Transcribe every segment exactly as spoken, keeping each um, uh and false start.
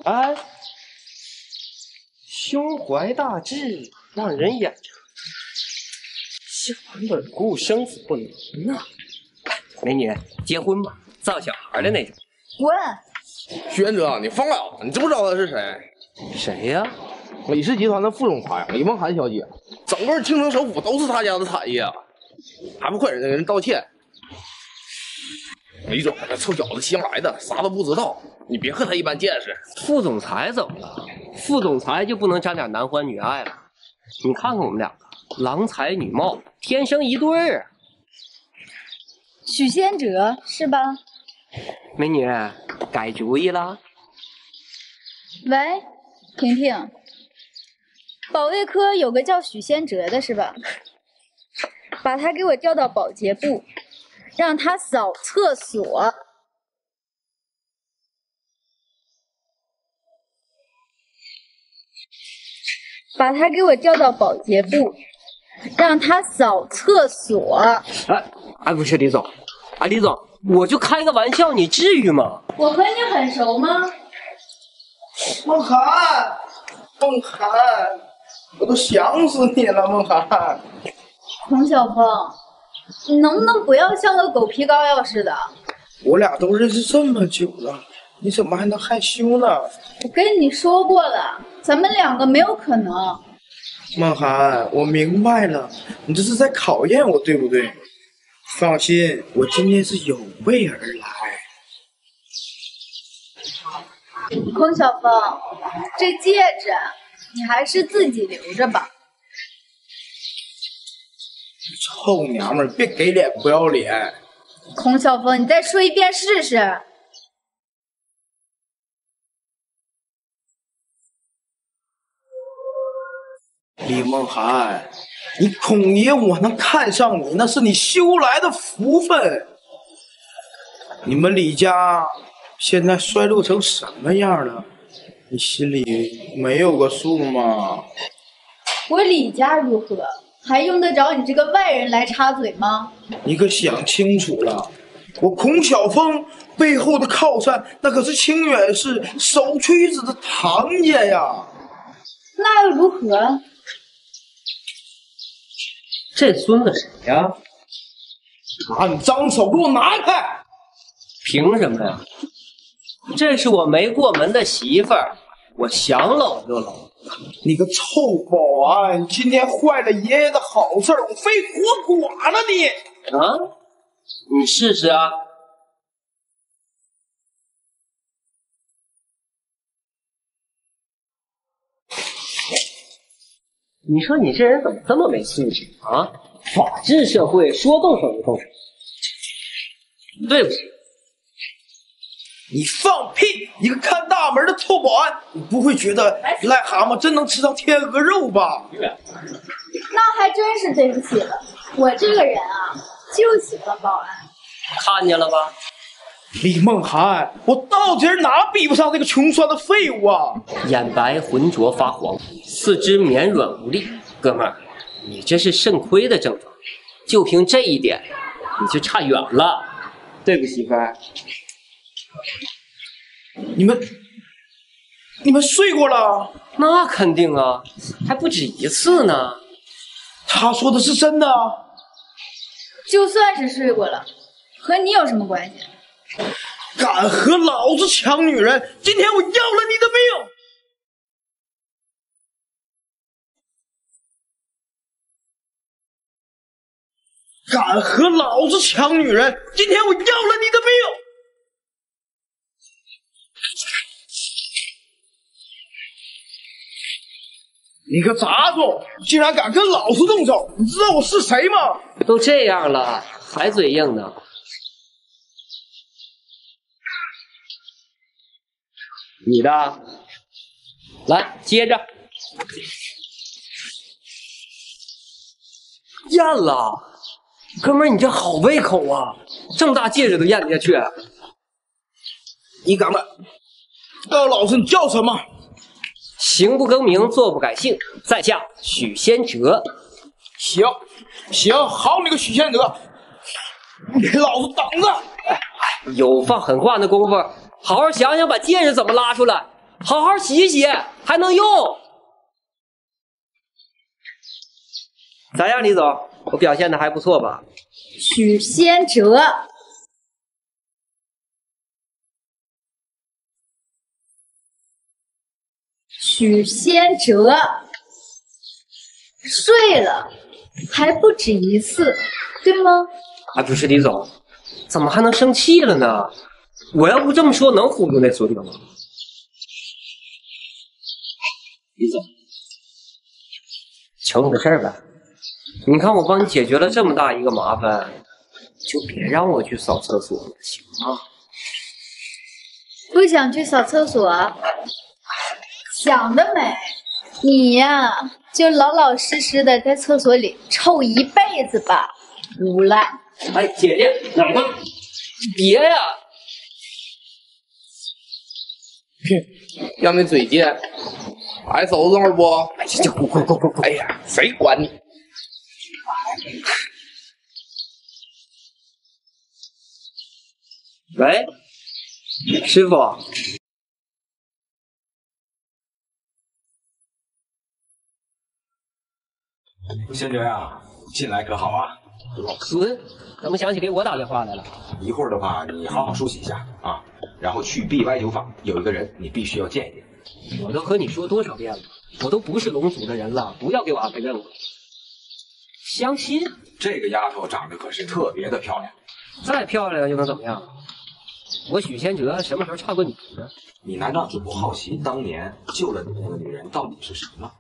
哎，胸怀大志，让人眼馋。西环稳固，生死不能呐。美女，结婚吧，造小孩的那种。 滚！ 徐元哲，你疯了？你知不知道他是谁？ 谁呀？ 李氏集团的副总裁李梦涵小姐，整个青城首府都是他家的产业，还不快点给人道歉！李总，那臭小子新来的，啥都不知道，你别和他一般见识。 副总裁怎么了？副总裁就不能沾点男欢女爱了？你看看我们两个，郎才女貌，天生一对儿啊！ 许仙哲是吧？ 美女，改主意了？ 喂，婷婷，保卫科有个叫许仙哲的是吧？把他给我调到保洁部，让他扫厕所。把他给我调到保洁部，让他扫厕所。 哎哎，不是李总，啊李总，我就开个玩笑，你至于吗？ 我和你很熟吗？ 梦涵，梦涵，我都想死你了，梦涵。 孔晓峰，你能不能不要像个狗皮膏药似的？ 我俩都认识这么久了，你怎么还能害羞呢？ 我跟你说过了，咱们两个没有可能。 梦涵，我明白了，你这是在考验我，对不对？放心，我今天是有备而来。 孔晓峰，这戒指你还是自己留着吧。 臭娘们儿，别给脸不要脸！ 孔晓峰，你再说一遍试试。 李梦涵，你孔爷我能看上你，那是你修来的福分。你们李家现在衰落成什么样了？你心里没有个数吗？ 我李家如何，还用得着你这个外人来插嘴吗？ 你可想清楚了，我孔晓峰背后的靠山，那可是清远市首屈一指的唐家呀。 那又如何？ 这孙子谁呀？ 敢张手，给我拿开！ 凭什么呀？这是我没过门的媳妇儿，我想搂就搂。 你个臭保安，今天坏了爷爷的好事儿，我非活剐了你！ 啊？你试试啊！你说你这人怎么这么没素质啊？法治社会，说动手就动手。对不起， 你放屁！一个看大门的臭保安，你不会觉得癞蛤蟆真能吃上天鹅肉吧？ 那还真是对不起了，我这个人啊，就喜欢保安。 看见了吧？ 李梦涵，我到底哪比不上这个穷酸的废物啊！ 眼白浑浊发黄，四肢绵软无力。哥们儿，你这是肾亏的症状，就凭这一点，你就差远了。对不，媳妇儿。 你们，你们睡过了？ 那肯定啊，还不止一次呢。 他说的是真的啊。 就算是睡过了，和你有什么关系？ 敢和老子抢女人，今天我要了你的命！敢和老子抢女人，今天我要了你的命！你个杂种，竟然敢跟老子动手！你知道我是谁吗？ 都这样了，还嘴硬呢？你的，来接着。咽了，哥们儿，你这好胃口啊！这么大戒指都咽得下去？ 你敢不敢告诉老子你叫什么？ 行不更名，坐不改姓，在下许仙哲。 行，行，好你个许仙哲，你给老子等着！ 有放狠话那功夫，好好想想把戒指怎么拉出来， 好好洗一洗，还能用。咋样，李总？我表现的还不错吧？ 许仙哲，许仙哲睡了，还不止一次，对吗？ 啊，不是李总，怎么还能生气了呢？我要不这么说，能忽悠那孙子吗？李总，求你个事儿呗。你看我帮你解决了这么大一个麻烦，就别让我去扫厕所了，行吗？ 不想去扫厕所，想得美！你呀，就老老实实的在厕所里臭一辈子吧，无赖！ 哎，姐姐，哪儿呢？别呀！ 让你嘴贱，还收拾会儿不？ 哎，这这，滚滚滚滚滚！ 哎呀，谁管你？ 喂，师傅。 仙哲呀，进来可好啊？ 老孙，怎么想起给我打电话来了？ 一会儿的话，你好好梳洗一下啊，然后去 B Y 酒坊，有一个人你必须要见一见。 我都和你说多少遍了，我都不是龙族的人了，不要给我安排任务。相亲？ 这个丫头长得可是特别的漂亮， 再漂亮又能怎么样？我许仙哲什么时候差过你呢？ 你难道只不好奇当年救了你那个女人到底是谁吗？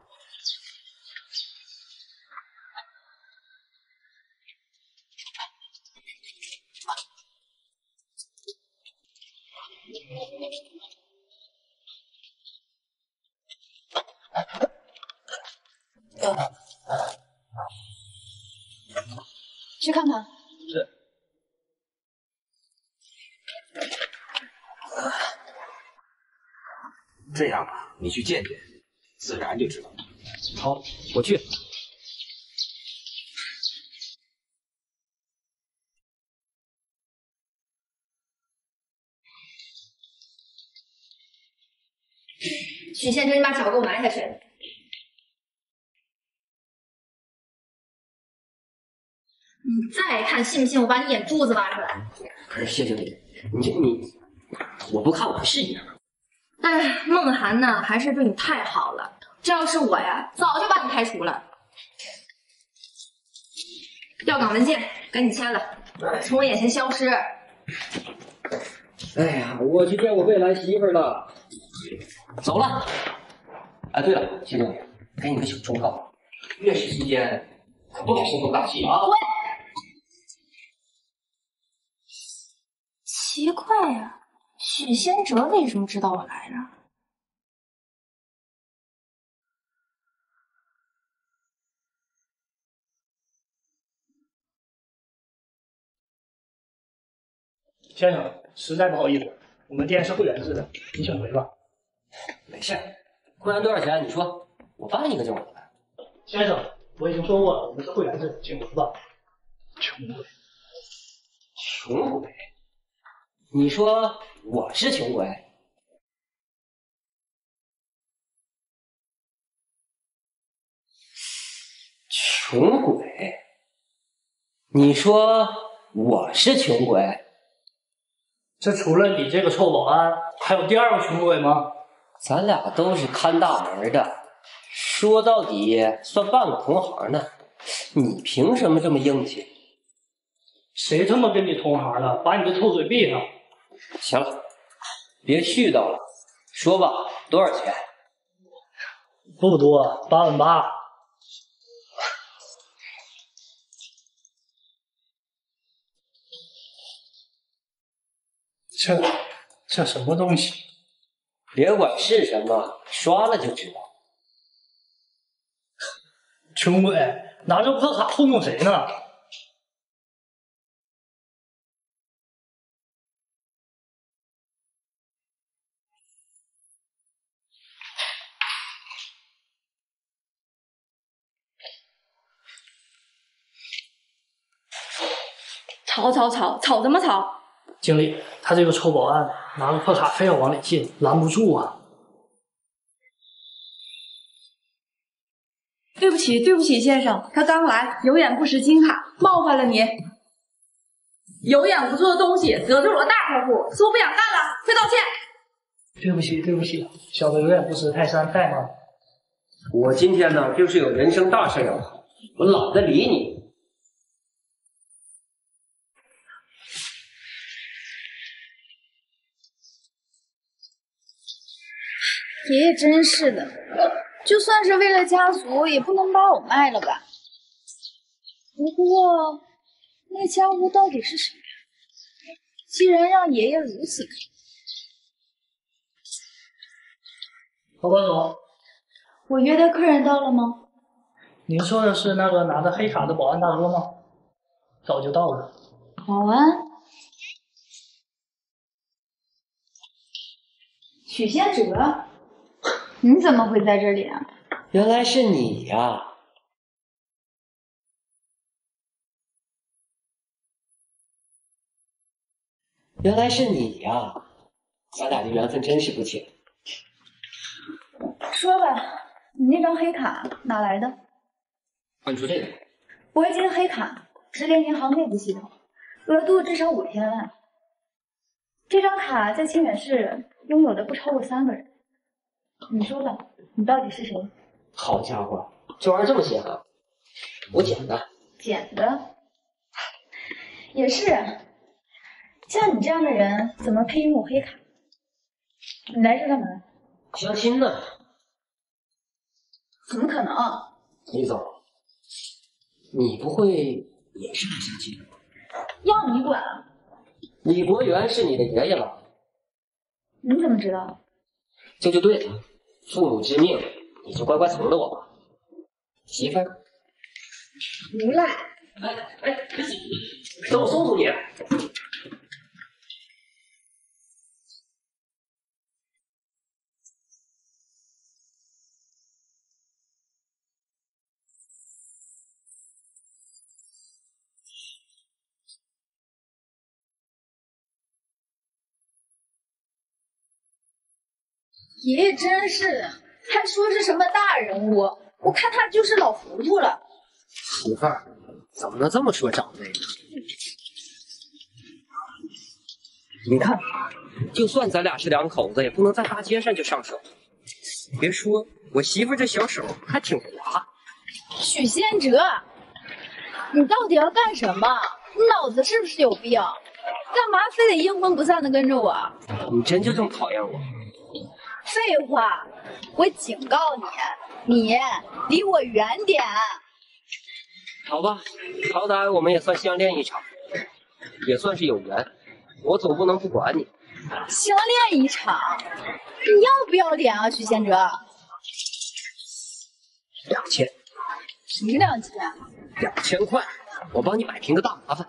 去看看。 是。 这样吧，你去见见，自然就知道了。 好，我去。 许仙哲，你把脚给我埋下去！你再看，信不信我把你眼珠子挖出来？ 不是谢经理，你你，我不看我不是一样。 哎，梦涵呢，还是对你太好了。这要是我呀，早就把你开除了。调岗文件赶紧签了，从我眼前消失。 哎呀，我去见我未来媳妇儿了。走了。哎，对了，谢经理，给你个小忠告，月食期间可不许声东大气啊！ 滚！奇怪呀、啊，许仙哲为什么知道我来着？ 先生，实在不好意思，我们店是会员制的，你请回吧。 没事，会员多少钱？你说，我办一个就完了。 先生，我已经说过了，我们是会员制，请回吧。穷鬼， 穷鬼？你说我是穷鬼？穷鬼？你说我是穷鬼？ 这除了你这个臭保安，还有第二个穷鬼吗？ 咱俩都是看大门的，说到底算半个同行呢。你凭什么这么硬气？ 谁他妈跟你同行了？把你这臭嘴闭上！ 行了，别絮叨了，说吧，多少钱？ 不多，八万八。这这什么东西？ 别管是什么，刷了就知道。 穷鬼拿着破卡糊弄谁呢？ 吵吵吵，吵什么吵？ 经理，他这个臭保安拿着破卡非要往里进，拦不住啊！ 对不起，对不起，先生，他刚来，有眼不识金卡，冒犯了你。有眼无珠的东西得罪了大客户，是我不想干了，快道歉。 对不起，对不起，小的有眼不识泰山，太慢了。 我今天呢，就是有人生大事要跑，我懒得理你。 爷爷真是的，就算是为了家族，也不能把我卖了吧？不过，那家务到底是谁呀？既然让爷爷如此看， 报关总， 我约的客人到了吗？ 您说的是那个拿着黑卡的保安大哥吗？早就到了。 保安？许仙哲，你怎么会在这里啊？ 原来是你呀！原来是你呀！咱俩的缘分真是不浅。 说吧，你那张黑卡哪来的？ 按出这个。 铂金黑卡，直连银行内部系统，额度至少五千万。这张卡在清远市拥有的不超过三个人。你说吧，你到底是谁？ 好家伙，这玩意儿这么险啊！我捡的。 捡的？也是，像你这样的人怎么配拥有黑卡？你来这干嘛？ 相亲呢？ 怎么可能？ 李总，你不会也是来相亲的吧？ 要你管啊！ 李博元是你的爷爷吧？ 你怎么知道？ 这就对了，父母之命，你就乖乖从了我吧。媳妇儿。 无赖！ 哎哎，别走！等我送送你。 爷爷真是的，还说是什么大人物，我看他就是老糊涂了。 媳妇儿，怎么能这么说长辈呢？你看，就算咱俩是两口子，也不能在大街上就上手。别说，我媳妇这小手还挺滑。 许仙哲，你到底要干什么？你脑子是不是有病？干嘛非得阴魂不散的跟着我？ 你真就这么讨厌我？ 废话，我警告你，你离我远点。 好吧，好歹我们也算相恋一场，也算是有缘，我总不能不管你。 相恋一场，你要不要脸啊，许仙哲？ 两千。 什么两千？ 两千块，我帮你摆平个大麻烦。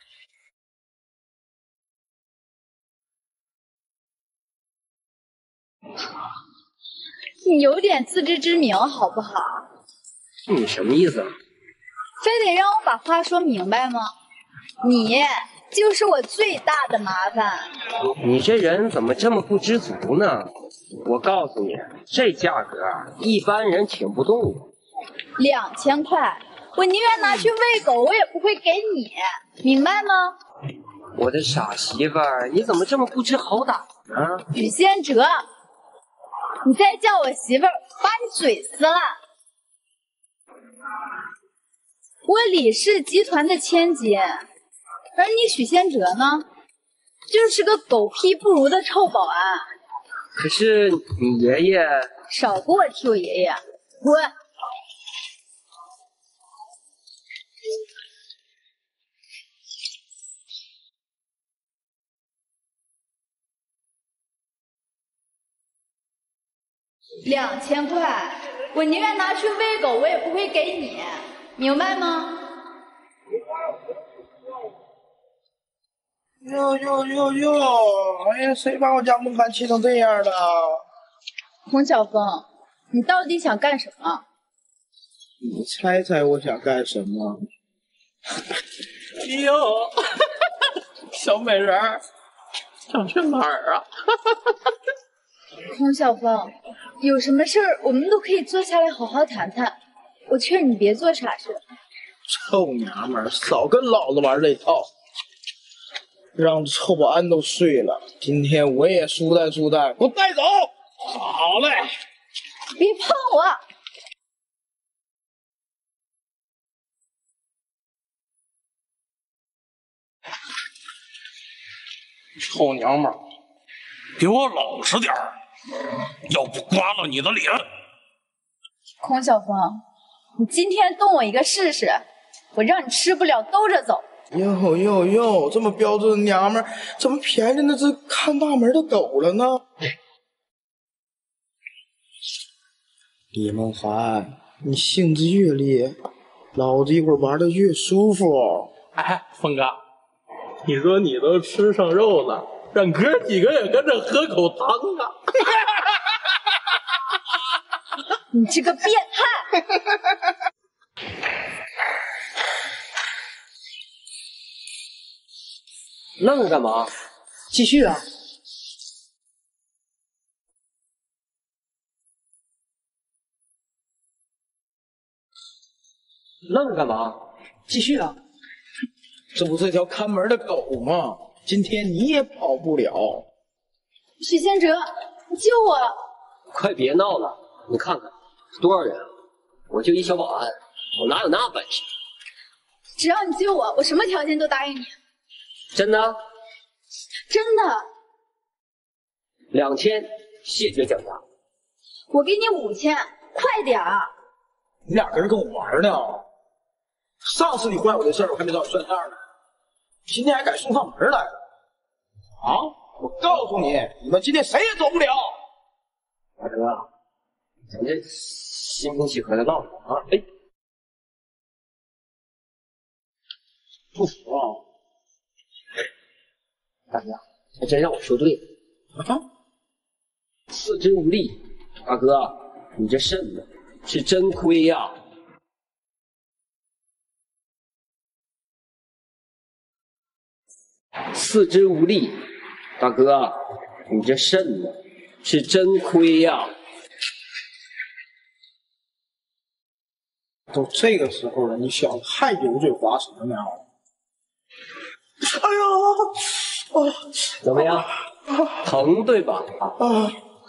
你有点自知之明好不好？ 你什么意思啊？ 非得让我把话说明白吗？你就是我最大的麻烦。 你这人怎么这么不知足呢？我告诉你，这价格一般人请不动我。 两千块，我宁愿拿去喂狗，我也不会给你，明白吗？ 我的傻媳妇儿，你怎么这么不知好歹呢？ 许仙哲，你再叫我媳妇儿，把你嘴撕了！我李氏集团的千金，而你许仙哲呢，就是个狗屁不如的臭保安。 可是你爷爷…… 少给我提我爷爷，滚！两千块，我宁愿拿去喂狗，我也不会给你，明白吗？ 哟哟哟哟！哎呀，谁把我家梦涵气成这样的？ 洪小峰，你到底想干什么？ 你猜猜我想干什么？ 哟，小美人儿，想去哪儿啊？ 洪小峰，有什么事儿我们都可以坐下来好好谈谈。 我劝你别做傻事。 臭娘们儿，少跟老子玩这套，让臭保安都睡了。今天我也舒坦舒坦，给我带走。好嘞， 别碰我！ 臭娘们儿，给我老实点儿，要不刮了你的脸！ 孔晓峰，你今天动我一个试试，我让你吃不了兜着走。 哟哟哟，这么标准的娘们儿，怎么便宜那只看大门的狗了呢？李梦涵，你性子越烈，老子一会儿玩的越舒服。 哎，峰哥，你说你都吃上肉了，让哥几个也跟着喝口汤啊！ 你这个变态！ 愣着干嘛？继续啊！愣着干嘛？继续啊！ 这不是条看门的狗吗？今天你也跑不了。 许仙哲，你救我！ 快别闹了！你看看多少人啊？我就一小保安，我哪有那本事？ 只要你救我，我什么条件都答应你。 真的？ 真的。 两千，谢绝奖罚。 我给你五千，快点儿！ 你俩搁这跟我玩呢？上次你坏我的事儿，我还没找你算账呢，今天还敢送上门来了？啊！我告诉你，你们今天谁也走不了。 大哥，咱这心平气和的闹着啊！哎，不服啊！大哥，还真让我说对了。啊！四肢无力，大哥，你这肾呢是真亏呀、啊！四肢无力，大哥，你这肾呢是真亏呀、啊！ 都这个时候了，你小子还油嘴滑舌呢？哎呀，啊， 怎么样？疼对吧？ 啊啊！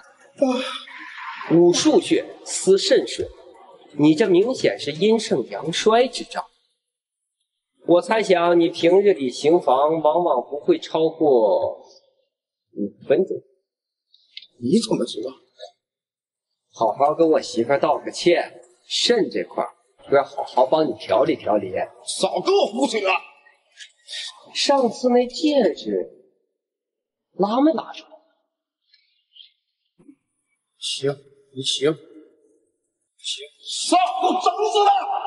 五腧穴司肾水，你这明显是阴盛阳衰之兆。我猜想你平日里行房往往不会超过五分钟。 你怎么知道？ 好好跟我媳妇儿道个歉，肾这块我要好好帮你调理调理。 少给我胡扯！ 上次那戒指拉没拉出来？ 行，你行，行，上给我整死他！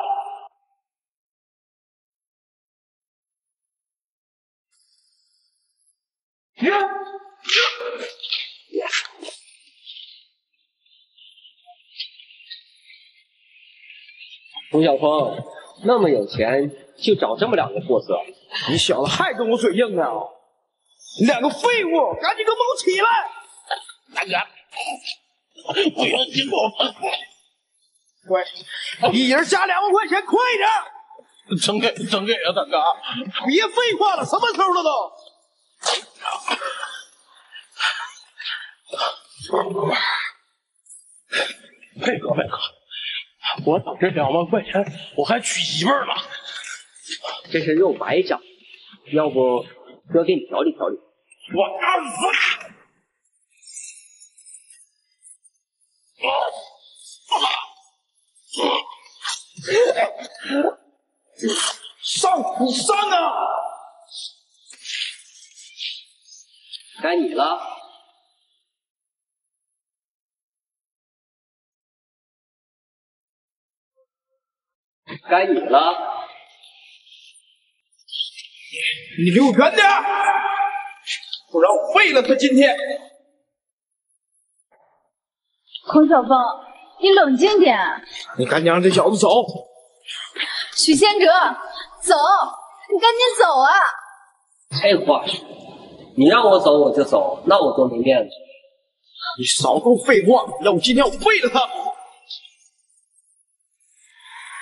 洪小峰那么有钱，就找这么两个货色？ 你小子还跟我嘴硬呢！你两个废物，赶紧给我起来！大哥，不要紧我们，乖，一人加两万块钱，快点！真给真给啊，大哥！别废话了，什么时候了都？ 佩哥，佩哥，我等这两万块钱，我还娶媳妇儿呢。 这是肉白长，要不哥给你调理调理。 我干死！上你上啊！ 该你了。该你了。 你离我远点，不然我废了他今天。 孔小峰，你冷静点。 你赶紧让这小子走。 许仙哲，走，你赶紧走啊！ 这话说，你让我走我就走，那我多没面子。 你少给我废话，要不今天我废了他。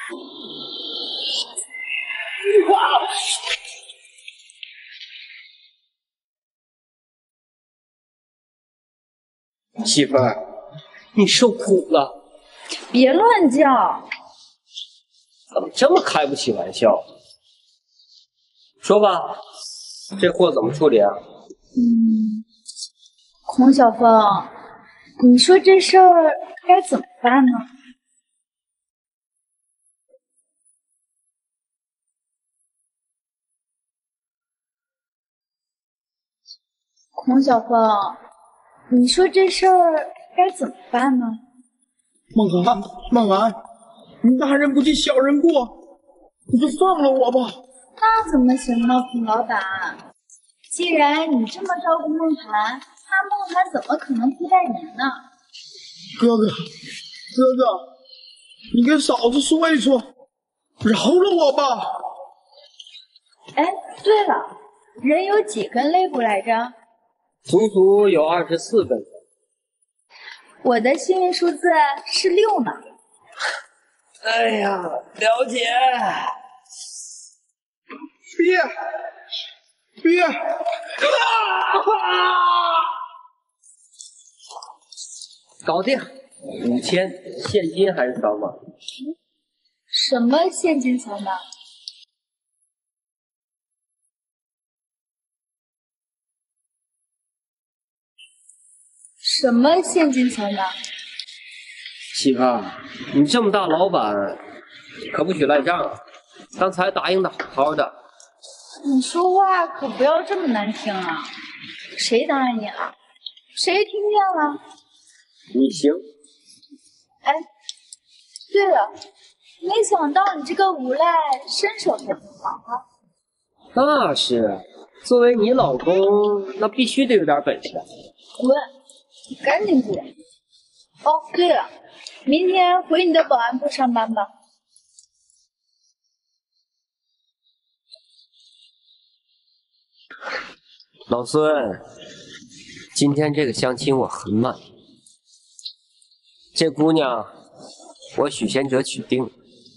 媳妇儿，你受苦了。 别乱叫！ 怎么这么开不起玩笑？说吧，这货怎么处理啊？ 嗯，孔小凤，你说这事儿该怎么办呢？孔小凤，你说这事儿该怎么办呢？ 梦涵，梦涵，你大人不计小人过，你就放了我吧。 那怎么行呢，孔老板？既然你这么照顾梦涵，那梦涵怎么可能亏待您呢？ 哥哥，哥哥，你跟嫂子说一说，饶了我吧。 哎，对了，人有几根肋骨来着？ 足足有二十四根。 我的幸运数字是六呢。 哎呀，了解。 别别！啊！ 搞定，五千现金还是扫码？ 什么现金扫码？什么现金扫码？ 媳妇儿，你这么大老板，可不许赖账。刚才答应的好好的。 你说话可不要这么难听啊！谁答应你了？谁听见了？ 你行。 哎，对了，没想到你这个无赖身手还挺好啊！ 那是，作为你老公，那必须得有点本事。 滚！你赶紧滚！哦，对了，明天回你的保安部上班吧。 老孙，今天这个相亲我很满意。这姑娘，我许仙哲娶定了。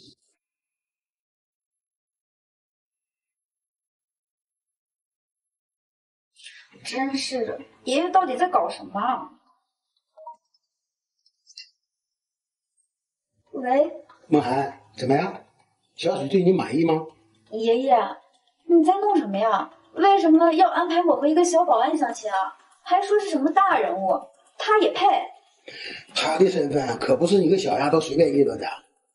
真是的，爷爷到底在搞什么？喂， 梦涵，怎么样？小水对你满意吗？ 爷爷，你在弄什么呀？为什么要安排我和一个小保安相亲啊？还说是什么大人物，他也配？ 他的身份可不是你个小丫头随便议论的。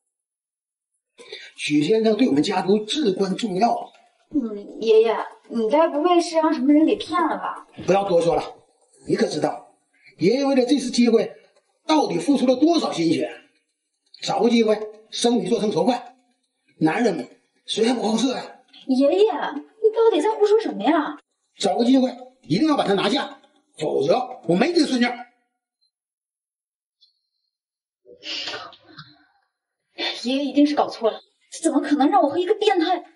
许先生对我们家族至关重要。 嗯，爷爷，你该不会是让什么人给骗了吧？ 不要多说了，你可知道，爷爷为了这次机会，到底付出了多少心血？找个机会，生米做成熟饭。男人们谁还不好色呀？ 爷爷，你到底在胡说什么呀？ 找个机会，一定要把他拿下，否则我没这个孙女。 爷爷一定是搞错了，怎么可能让我和一个变态？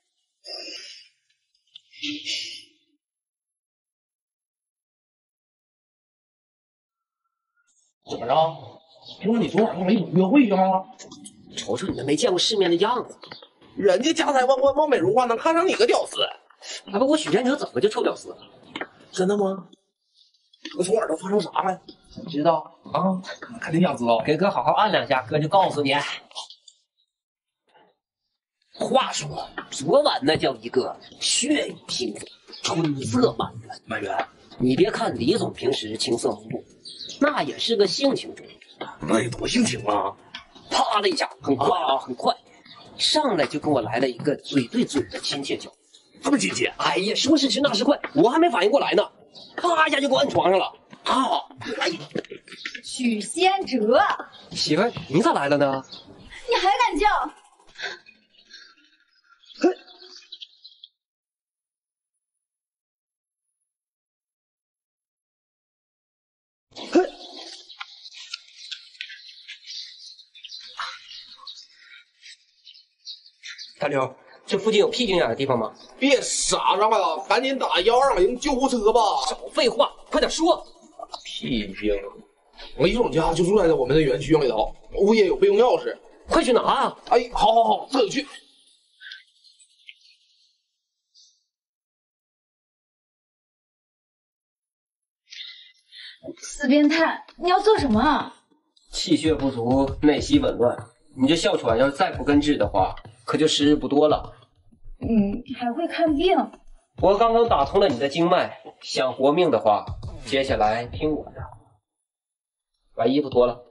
怎么着？听说你昨晚跟雷总约会去吗？ 瞅瞅你那没见过世面的样子， 人家家财万贯、貌美如花，能看上你个屌丝？ 还问我许仙哲怎么就臭屌丝了？ 真的吗？我昨晚都发生啥了？想知道啊？肯定想知道。 给哥好好按两下，哥就告诉你。话说，昨晚那叫一个血雨腥风，春色满园。 满园， 你别看李总平时青涩懵懂，那也是个性情中人。 那得多性情啊！ 啪的一下，很快啊，很快，上来就跟我来了一个嘴对嘴的亲切交流。 这么亲切？ 哎呀，说时迟那时快，我还没反应过来呢，啪一下就给我摁床上了。啊！哎呀， 许仙哲， 媳妇儿，你咋来了呢？ 你还敢叫？ 大刘，这附近有僻静点的地方吗？ 别傻着了，赶紧打幺二零救护车吧！ 少废话，快点说。 僻静，李总家就住在我们的园区里头，物业有备用钥匙。 快去拿啊！ 哎，好好好，这就去。 死变态，你要做什么？ 气血不足，内息紊乱。你这哮喘要是再不根治的话，可就时日不多了。 嗯，还会看病？ 我刚刚打通了你的经脉，想活命的话，接下来听我的。把衣服脱了。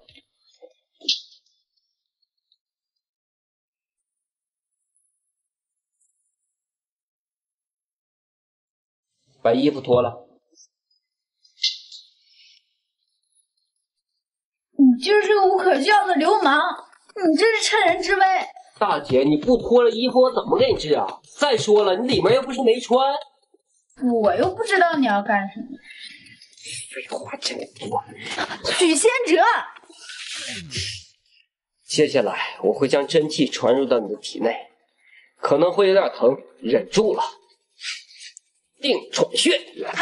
把衣服脱了。 你就是个无可救药的流氓，你这是趁人之危。 大姐，你不脱了衣服，我怎么给你治啊？再说了，你里面又不是没穿。 我又不知道你要干什么。 废话真多。 许仙哲， 接下来我会将真气传入到你的体内，可能会有点疼，忍住了。定喘穴。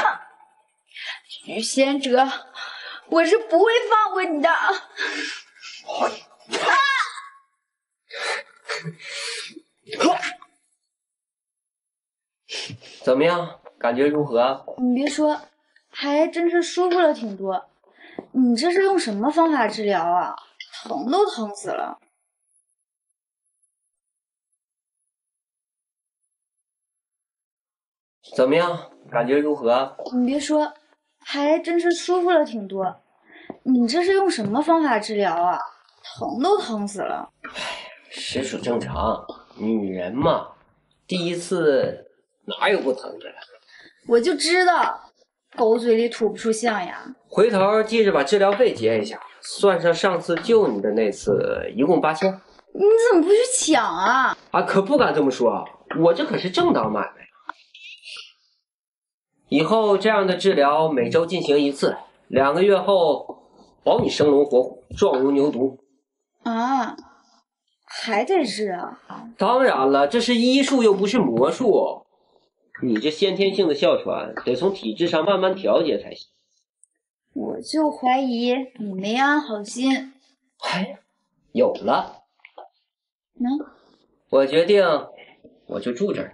许仙哲，我是不会放过你的。啊！ 怎么样？感觉如何？ 你别说，还真是舒服了挺多。你这是用什么方法治疗啊？疼都疼死了。 怎么样？感觉如何？ 你别说，还真是舒服了挺多。你这是用什么方法治疗啊？疼都疼死了。 实属正常，女人嘛，第一次哪有不疼的？ 我就知道，狗嘴里吐不出象牙。 回头记着把治疗费结一下，算上上次救你的那次，一共八千。 你怎么不去抢啊？ 啊，可不敢这么说，我这可是正当买卖。以后这样的治疗每周进行一次，两个月后保你生龙活虎，壮如牛犊。 啊，还得治啊？ 当然了，这是医术又不是魔术。你这先天性的哮喘得从体质上慢慢调节才行。 我就怀疑你没安好心。 哎，有了。 能？ 我决定，我就住这儿。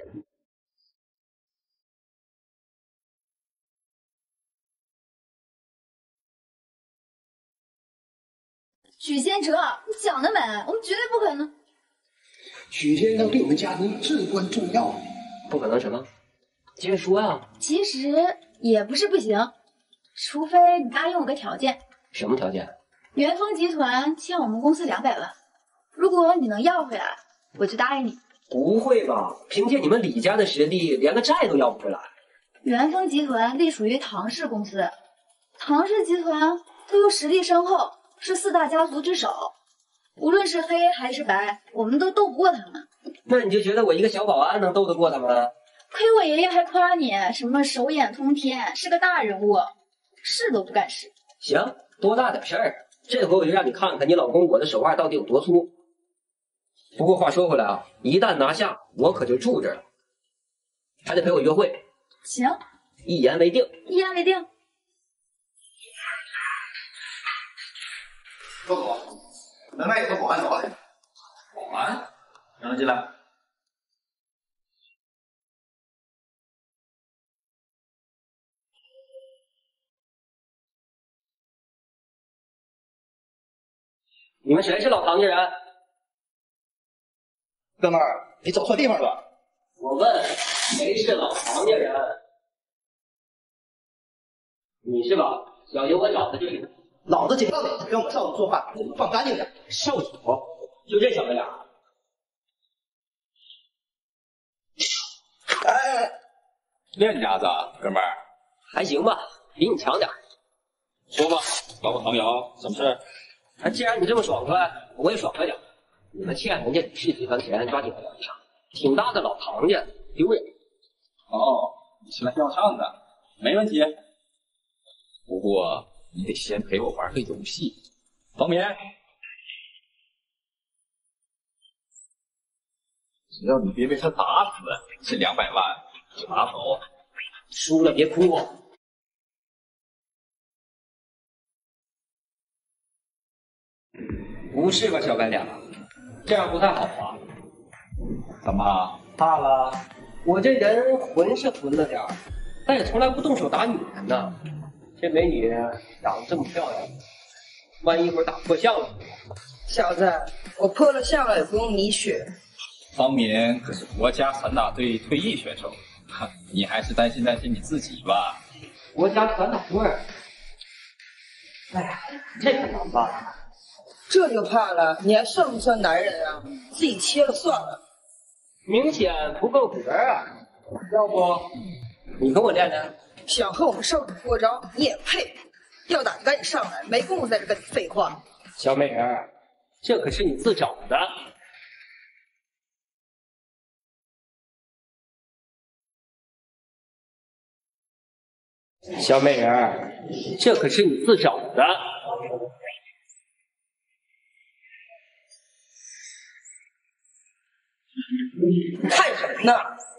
许仙哲，你想得美，我们绝对不可能。 许先生对我们家庭至关重要。 不可能什么？接着说呀。 其实也不是不行，除非你答应我个条件。 什么条件？ 元丰集团欠我们公司两百万，如果你能要回来，我就答应你。 不会吧？凭借你们李家的实力，连个债都要不回来。 元丰集团隶属于唐氏公司，唐氏集团都有实力深厚，是四大家族之首，无论是黑还是白，我们都斗不过他们。 那你就觉得我一个小保安能斗得过他们？ 亏我爷爷还夸你什么手眼通天，是个大人物，试都不敢试。 行，多大点事儿？这回我就让你看看你老公我的手腕到底有多粗。不过话说回来啊，一旦拿下，我可就住这儿了，还得陪我约会。 行， 一言为定。 一言为定。 周总，门外有个保安找来。保安，让他进来。 你们谁是老唐家人？ 哥们儿，你走错地方了。 我问，谁是老唐家人？你是吧？小爷我找的就是你。 老子警告你，跟我少主说话，放干净点。 少主，就这小子俩？ 哎， 练家子，哥们儿， 还行吧，比你强点。 说吧，找我唐瑶什么事？ 啊，既然你这么爽快，我也爽快点。你们欠人家李氏集团钱，抓紧还上，挺大的老唐家，丢人。 哦，你是来要账的，没问题。不过你得先陪我玩个游戏，方便？只要你别被他打死，这两百万就拿走。 输了别哭。不是吧，小白脸，这样不太好啊。 怎么怕了？ 我这人混是混了点儿，但也从来不动手打女人呐。 这美女长得这么漂亮，万一一会儿打破相了， 小子，我破了相了也不用你选。 方敏可是国家散打队退役选手，你还是担心担心你自己吧。 国家散打队，哎呀，这可难办。 这就怕了，你还算不算男人啊？自己切了算了。 明显不够格啊！要不你跟我练练？ 想和我们少主过招，你也配？要打就赶紧上来，没工夫在这跟你废话。 小美人，这可是你自找的。小美人，这可是你自找的。 看什么呢？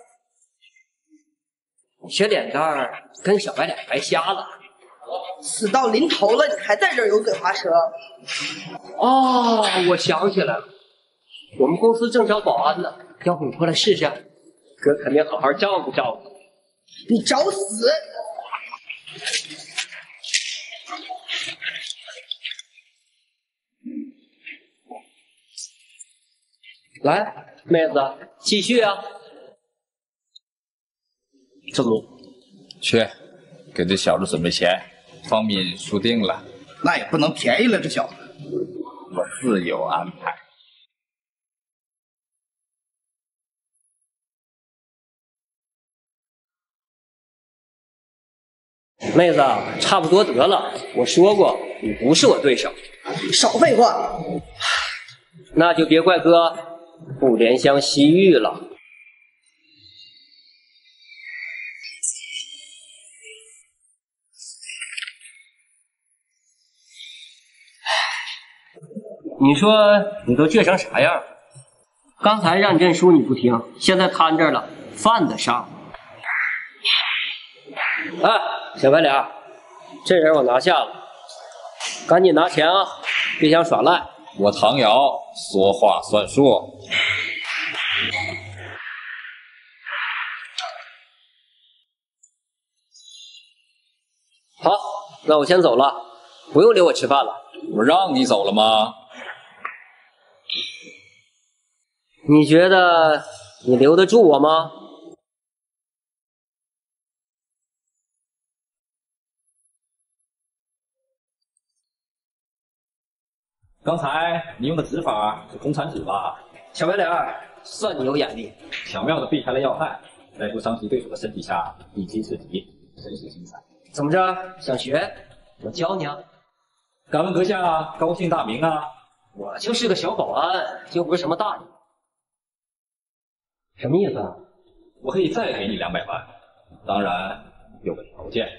这脸蛋儿跟小白脸白瞎了。 死到临头了，你还在这儿油嘴滑舌？ 哦，我想起来了，我们公司正招保安呢，要不你过来试试？哥肯定好好照顾照顾。 你找死！ 来，妹子，继续啊！ 正路，去给这小子准备钱。方敏输定了， 那也不能便宜了这小子。 我自有安排。 妹子，差不多得了。我说过，你不是我对手。 少废话。 那就别怪哥不怜香惜玉了。你说你都倔成啥样？刚才让你认输你不听，现在摊这儿了，犯得上。哎，小白脸，这人我拿下了，赶紧拿钱啊，别想耍赖。 我唐瑶说话算数。 好，那我先走了，不用留我吃饭了。 我让你走了吗？ 你觉得你留得住我吗？ 刚才你用的指法是红铲指吧？ 小白脸，算你有眼力， 巧妙的避开了要害，在不伤及对手的身体下一击制敌，真是精彩。 怎么着？想学？我教你啊！ 敢问阁下高姓大名啊？ 我就是个小保安，又不是什么大人。什么意思啊？ 我可以再给你两百万，当然有个条件，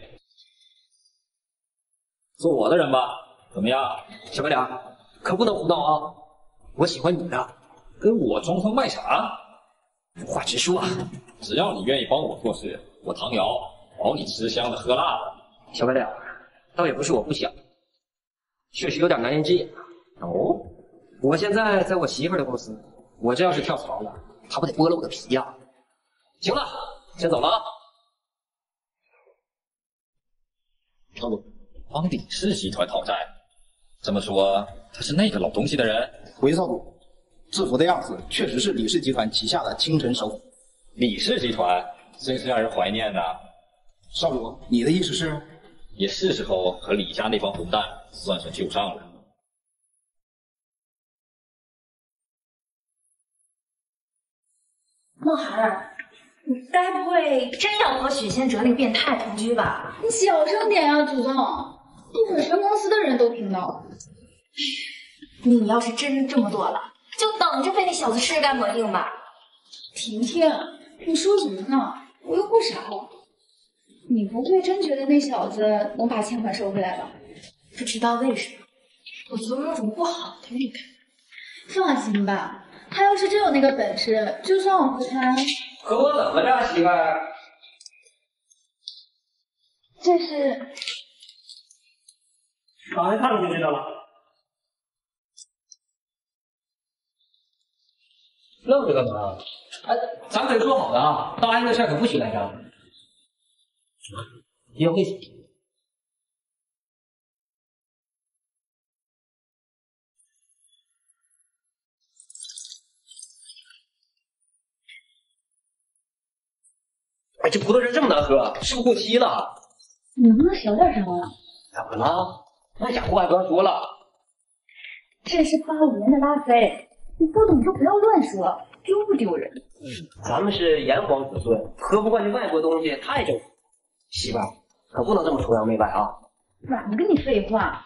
做我的人吧，怎么样？ 小白脸，可不能胡闹啊！我喜欢你的， 跟我装疯卖傻， 话直说。 只要你愿意帮我做事，我唐瑶保你吃香的喝辣的。 小白脸，倒也不是我不想，确实有点难言之隐啊。 哦， 我现在在我媳妇儿的公司，我这要是跳槽了，她不得剥了我的皮呀？行了，先走了啊。 少主，帮李氏集团讨债，这么说他是那个老东西的人？ 回少主，制服的样子确实是李氏集团旗下的清晨首府。 李氏集团真是让人怀念呐。 少主，你的意思是？ 也是时候和李家那帮混蛋算算旧账了。 梦涵儿，你该不会真要和许仙哲那个变态同居吧？ 你小声点呀，祖宗，一会儿全公司的人都听到了。 你要是真这么做了，就等着被那小子吃干抹净吧。 婷婷，你说什么呢？我又不傻。你不会真觉得那小子能把欠款收回来吧？ 不知道为什么，我总有种不好的预感。 放心吧，他要是真有那个本事，就算我和他…… 和我怎么着，媳妇儿？ 这是…… 刚才看出去的了。 愣着干嘛？哎，咱可是说好的啊，答应的事可不许赖账。约会去。 哎，这葡萄汁这么难喝，是不是过期了？ 你能不能小点声啊？ 怎么了？那家伙还不让说了。 这是巴五年的拉菲，你不懂就不要乱说，丢不丢人？ 咱们是炎黄子孙，喝不惯这外国东西太正常。媳妇儿，可不能这么崇洋媚外啊！ 懒得跟你废话。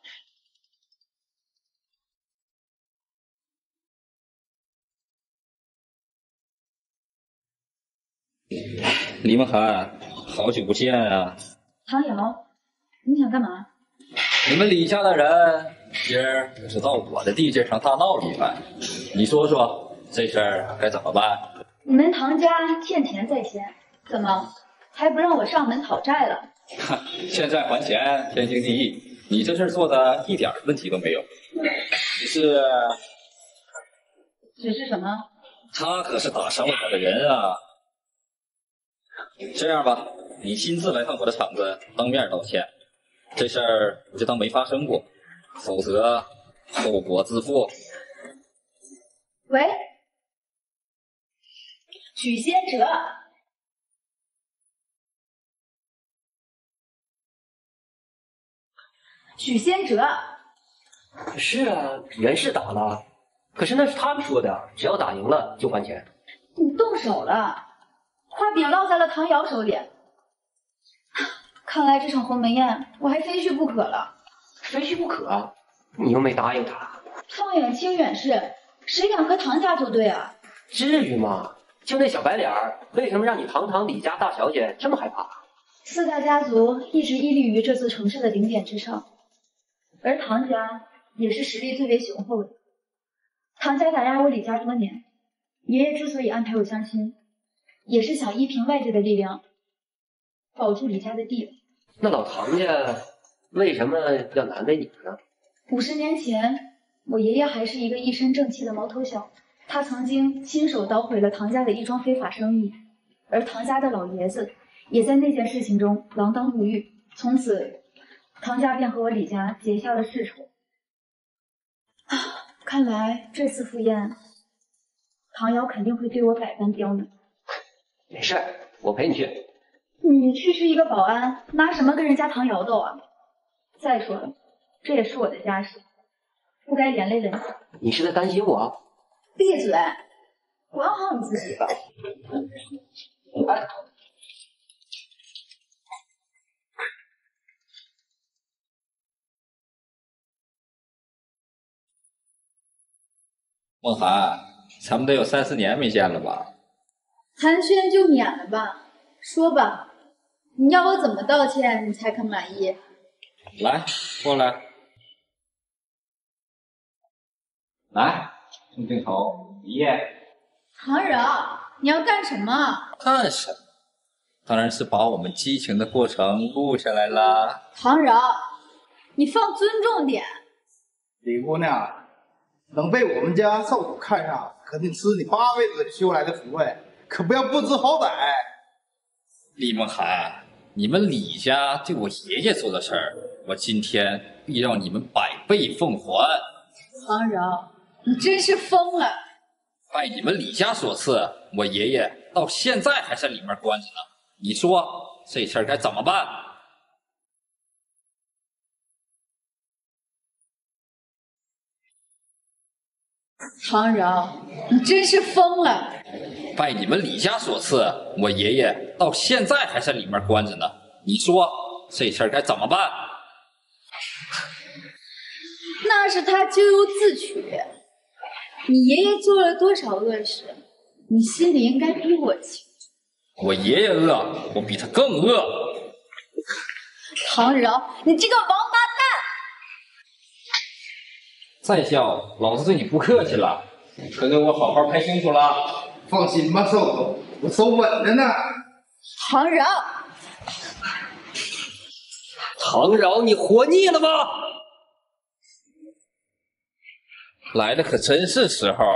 李梦涵，好久不见啊！ 唐瑶，你想干嘛？ 你们李家的人今儿可是到我的地界上大闹了一番，你说说这事儿该怎么办？ 你们唐家欠钱在先，怎么还不让我上门讨债了？ 哈，欠债还钱，天经地义。你这事儿做的一点问题都没有，只是， 只是什么？ 他可是打伤了我的人啊！这样吧，你亲自来趟我的厂子，当面道歉。这事儿我就当没发生过，否则后果自负。 喂，许仙哲，许仙哲， 是啊，人是打了，可是那是他们说的，只要打赢了就还钱。 你动手了，画饼落在了唐瑶手里。看来这场鸿门宴我还非去不可了。 非去不可？你又没答应他。 放眼清远市，谁敢和唐家作对啊？ 至于吗？就那小白脸儿，为什么让你堂堂李家大小姐这么害怕？ 四大家族一直屹立于这座城市的顶点之上，而唐家也是实力最为雄厚的。唐家打压我李家多年，爷爷之所以安排我相亲，也是想依凭外界的力量，保住李家的地位。 那老唐家为什么要难为你呢？ 五十年前，我爷爷还是一个一身正气的毛头小，他曾经亲手捣毁了唐家的一桩非法生意，而唐家的老爷子也在那件事情中锒铛入狱，从此唐家便和我李家结下了世仇。啊，看来这次赴宴，唐瑶肯定会对我百般刁难。 没事，我陪你去。 你区区一个保安，拿什么跟人家唐瑶斗啊？再说了，这也是我的家事，不该连累了你。 你是在担心我？ 闭嘴，管好你自己吧。 哎， 梦涵，咱们得有三四年没见了吧？ 寒暄就免了吧，说吧，你要我怎么道歉你才肯满意？ 来，过来，来，正镜头，一页。 唐扰，你要干什么？ 干什么？当然是把我们激情的过程录下来啦。 唐扰，你放尊重点。 李姑娘，能被我们家少主看上，可得吃你八辈子修来的福分，可不要不知好歹。 李梦涵，你们李家对我爷爷做的事儿，我今天必让你们百倍奉还。 唐扰，你真是疯了！ 拜你们李家所赐，我爷爷到现在还在里面关着呢。你说这事儿该怎么办？ 唐扰，你真是疯了！ 拜你们李家所赐，我爷爷到现在还在里面关着呢。你说这事儿该怎么办？ 那是他咎由自取。你爷爷做了多少恶事，你心里应该比我清。 我爷爷恶，我比他更恶。 唐扰，你这个王八蛋！ 在下老子对你不客气了，可给我好好拍清楚了。 放心吧，少主，我手稳着呢。 唐扰， 唐扰，你活腻了吗？ 来的可真是时候啊！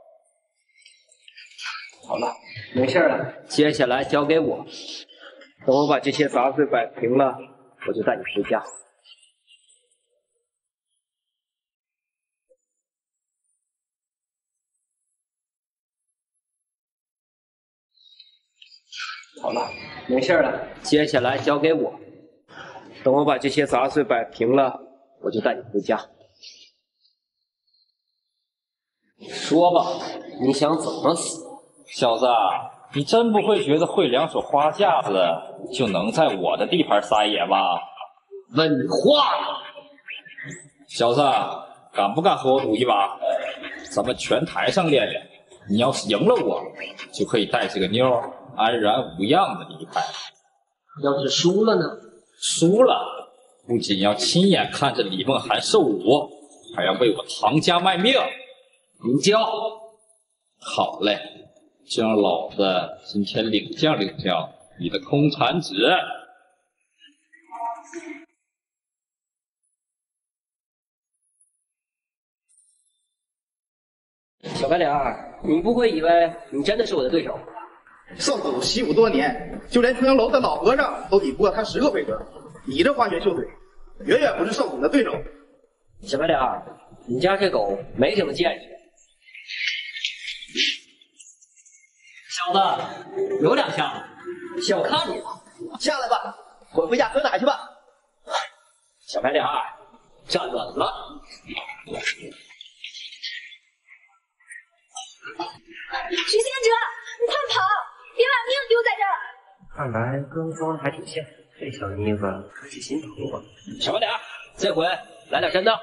好了，没事了，接下来交给我。等我把这些杂碎摆平了，我就带你回家。 好了，没事了，接下来交给我。等我把这些杂碎摆平了，我就带你回家。说吧，你想怎么死？ 小子，你真不会觉得会两手花架子就能在我的地盘撒野吗？ 问你话呢！ 小子，敢不敢和我赌一把？咱们拳台上练练。你要是赢了我，就可以带这个妞安然无恙的离开。 要是输了呢？ 输了，不仅要亲眼看着李梦涵受辱，还要为我唐家卖命。 领教。 好嘞，就让老子今天领教领教你的空产纸。 小白脸儿，你不会以为你真的是我的对手？ 少主习武多年，就连青阳楼的老和尚都抵不过他十个回合。你这花拳绣腿，远远不是少主的对手。 小白脸儿，你家这狗没什么见识。小子，有两下，小看你了。 下来吧，滚回家喝奶去吧。 小白脸儿，站稳了。 徐仙者，你快跑，别把命丢在这儿！ 看来跟风还挺像，这小妮子可是心疼我。小白脸，这回来点真的。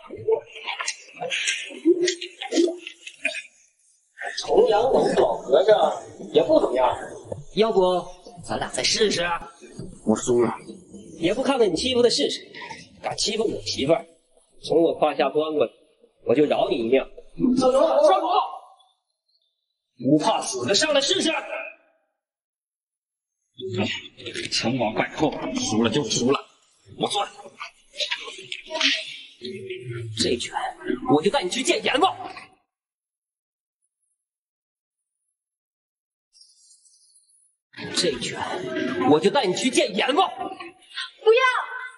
重阳楼老和尚也不怎么样，要不咱俩再试试？ 我输了， 也不看看你欺负的是谁，敢欺负我媳妇儿，从我胯下钻过去，我就饶你一命。少主，少主！不怕死的上来试试！ 成王败后，输了就输了，我钻。 这拳我就带你去见阎王！这拳我就带你去见阎王！ 不要！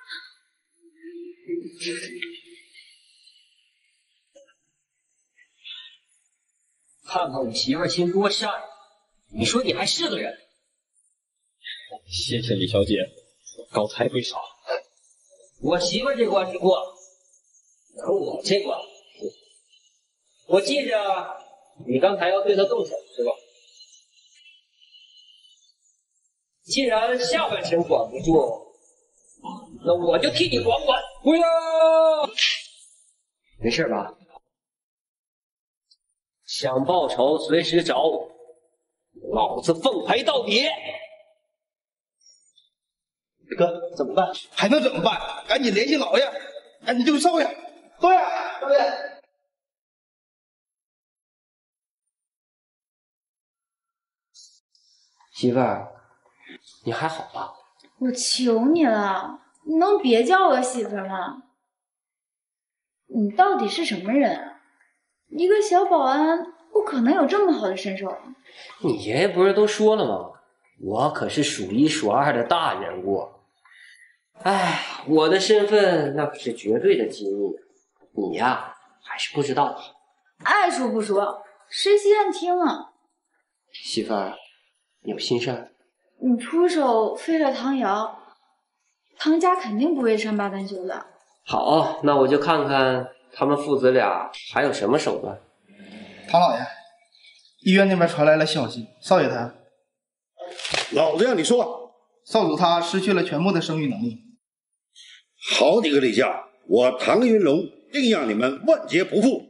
看看我媳妇心多善良，你说你还是个人？ 谢谢李小姐，高抬贵手。 我媳妇这关是过了，可我这关，我记着你刚才要对她动手是吧？既然下半身管不住，那我就替你管管。不要！没事吧？想报仇随时找我，老子奉陪到底。 哥，怎么办？还能怎么办？赶紧联系老爷，赶紧救少爷！少爷，少爷！ 媳妇儿，你还好吧？ 我求你了，你能别叫我媳妇吗？你到底是什么人啊？一个小保安不可能有这么好的身手。 你爷爷不是都说了吗？我可是数一数二的大人物。哎，我的身份那可是绝对的机密，你呀还是不知道。 爱说不说，谁稀罕听啊？ 媳妇儿，有心事儿？ 你出手废了唐瑶，唐家肯定不会善罢甘休的。 好，那我就看看他们父子俩还有什么手段。 唐老爷，医院那边传来了消息，少爷他， 老子让你说， 少主他失去了全部的生育能力。 好你个李家，我唐云龙定让你们万劫不复。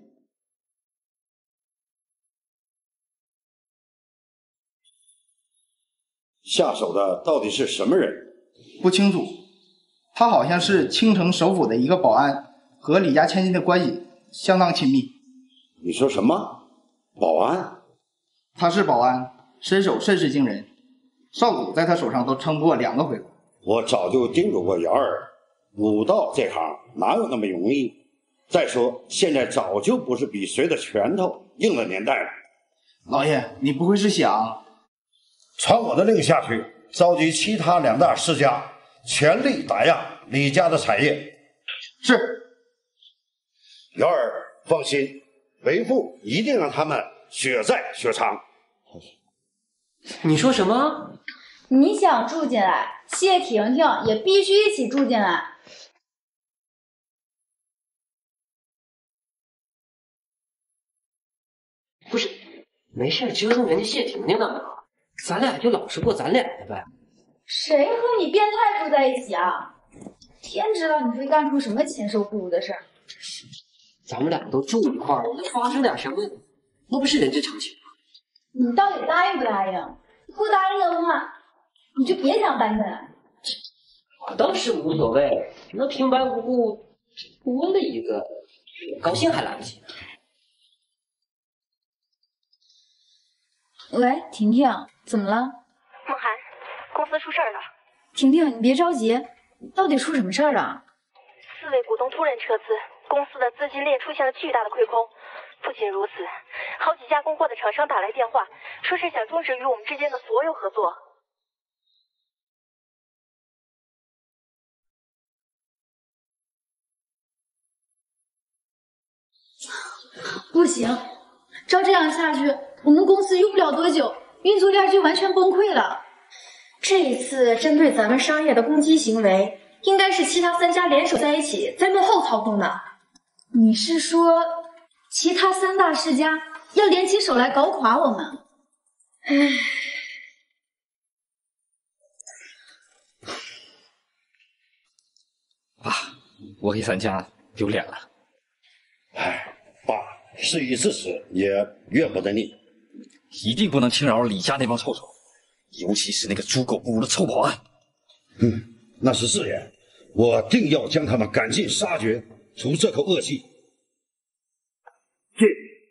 下手的到底是什么人？ 不清楚，他好像是青城首府的一个保安，和李家千金的关系相当亲密。 你说什么？保安？ 他是保安，身手甚是惊人，少主在他手上都撑不过两个回合。 我早就叮嘱过瑶儿，武道这行哪有那么容易？再说现在早就不是比谁的拳头硬的年代了。 老爷，你不会是想…… 传我的令下去，召集其他两大世家，全力打压李家的产业。 是。 瑶儿，放心，为父一定让他们血债血偿。 你说什么？ 你想住进来，谢婷婷也必须一起住进来。 不是，没事折腾人家谢婷婷干嘛？咱俩就老实过咱俩的呗。 谁和你变态住在一起啊？天知道你会干出什么禽兽不如的事儿。 咱们俩都住一块儿，那发生点什么，那不是人之常情吗？ 你到底答应不答应？不答应的话，你就别想搬进来。 我倒是无所谓，那平白无故多了一个，高兴还来不及。 喂，婷婷，怎么了？ 梦涵，公司出事儿了。 婷婷，你别着急，到底出什么事儿了？ 四位股东突然撤资，公司的资金链出现了巨大的亏空。不仅如此，好几家供货的厂商打来电话，说是想终止与我们之间的所有合作。 不行，照这样下去，我们公司用不了多久，运作链就完全崩溃了。这一次针对咱们商业的攻击行为，应该是其他三家联手在一起，在幕后操控的。你是说，其他三大世家要联起手来搞垮我们？唉， 爸，我给咱家丢脸了。 唉，爸，事已至此，也怨不得你。 一定不能轻饶李家那帮臭手，尤其是那个猪狗不如的臭保安。 嗯，那是自然，我定要将他们赶尽杀绝，除这口恶气。 是。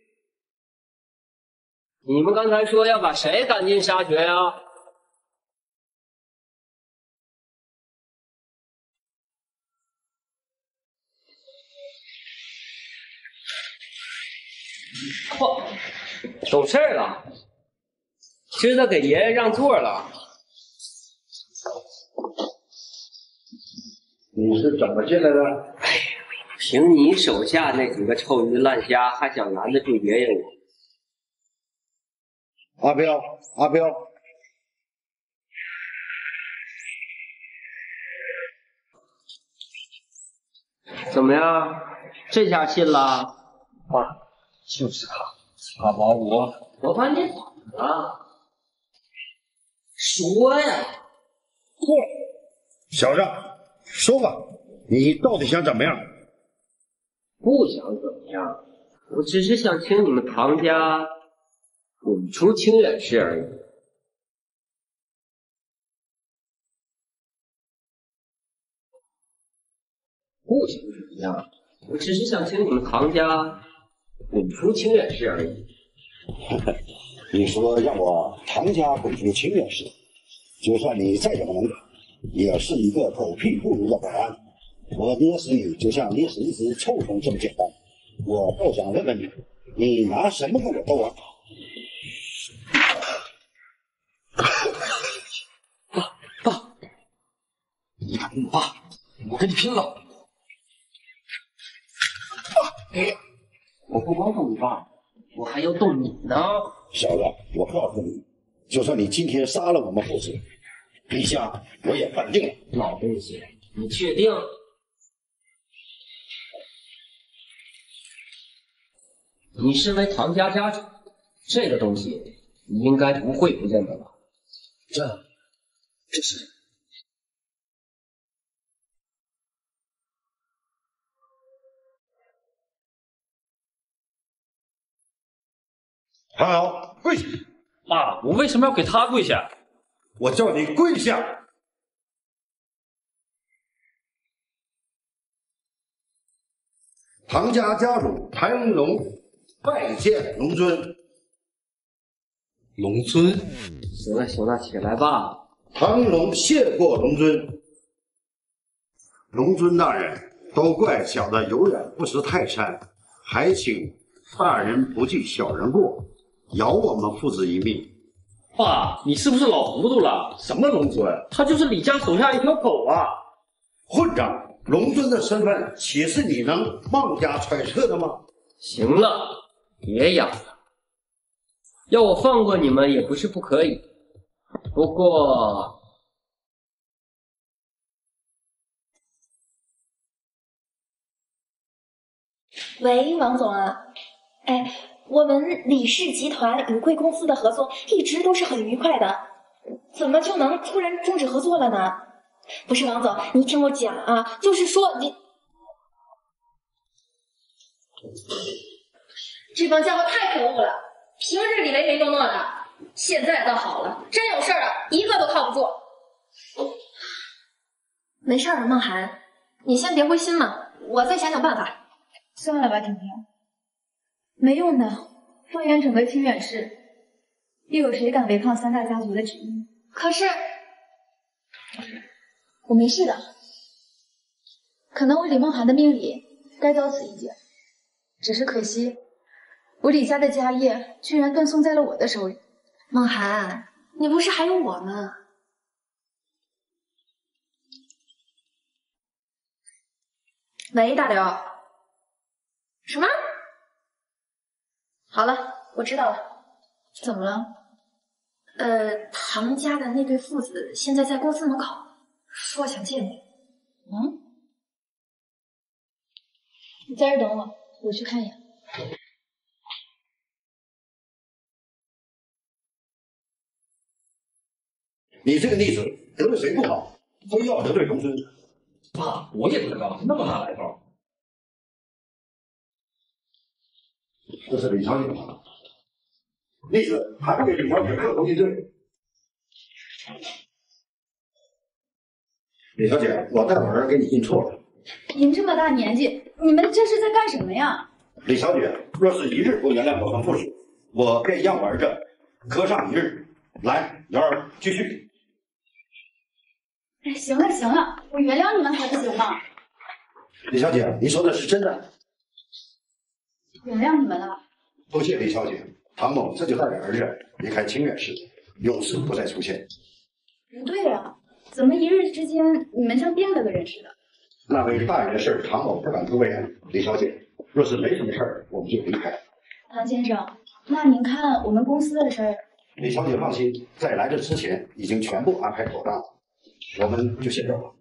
你们刚才说要把谁赶尽杀绝呀？嚯，懂事了，知道给爷爷让座了。 你是怎么进来的？ 哎呀，凭你手下那几个臭鱼烂虾，还想拦得住爷爷我？ 阿彪，阿彪， 怎么样？这下信了？ 爸，就是他，他把我…… 我把你怎么了？说呀！ 过来，小子，说吧，你到底想怎么样？ 不想怎么样，我只是想请你们唐家滚出清远市而已。不想怎么样，我只是想请你们唐家滚出清远市而已。 你说让我唐家滚出清远市，就算你再怎么能干，也是一个狗屁不如的保安。我捏死你就像捏死一只臭虫这么简单。我倒想问问你，你拿什么跟我斗啊？ 爸爸，你敢动我爸，我跟你拼了！ 我不光动你爸，我还要动你呢。 小子，我告诉你，就算你今天杀了我们父子，陛下我也反定了。 老东西，你确定？你身为唐家家主，这个东西你应该不会不认的吧？ 这，这是。唐瑶，跪下！ 爸，我为什么要给他跪下？ 我叫你跪下！唐家家主谭荣荣拜见龙尊。 龙尊， 行了行了，起来吧。 唐荣谢过龙尊。龙尊大人，都怪小的有眼不识泰山，还请大人不计小人过，饶我们父子一命。 爸，你是不是老糊涂了？ 什么龙尊？ 他就是李家手下一条狗啊！ 混账！龙尊的身份岂是你能妄加揣测的吗？ 行了，别嚷了。要我放过你们也不是不可以， 不过， 喂，王总啊，哎，我们李氏集团与贵公司的合作一直都是很愉快的，怎么就能突然终止合作了呢？不是王总，你听我讲啊，就是说你这帮家伙太可恶了，平日里唯唯诺诺的，现在倒好了，真有事儿了，一个都靠不住。没事儿，梦涵，你先别灰心嘛，我再想想办法。 算了吧，婷婷，没用的。放眼整个清远市，又有谁敢违抗三大家族的旨意？ 可是我没事的，可能我李梦涵的命里该遭此一劫，只是可惜，我李家的家业居然断送在了我的手里。 梦涵，你不是还有我吗？喂，大刘。什么？好了，我知道了。 怎么了？ 呃，唐家的那对父子现在在公司门口，说想见你。 嗯？你在这等我，我去看一眼。 你这个逆子得罪谁不好，非要得罪公孙。 爸，我也不知道那么大来头。 这是李小姐吗？逆子还不给李小姐磕头谢罪。李小姐，我带我儿给你印错了。 您这么大年纪，你们这是在干什么呀？ 李小姐，若是一日不原谅我和父叔，我便让我儿子磕上一日。来，瑶儿继续。 哎，行了行了，我原谅你们还不行吗？ 李小姐，你说的是真的？ 原谅你们了。 多谢李小姐，唐某这就带着儿子离开清远市，永世不再出现。 不对啊，怎么一日之间你们像变了个人似的？ 那为大人的事，唐某不敢多问。李小姐，若是没什么事儿，我们就离开。 唐先生，那您看我们公司的事儿。 李小姐放心，在来这之前已经全部安排妥当了，我们就先走了。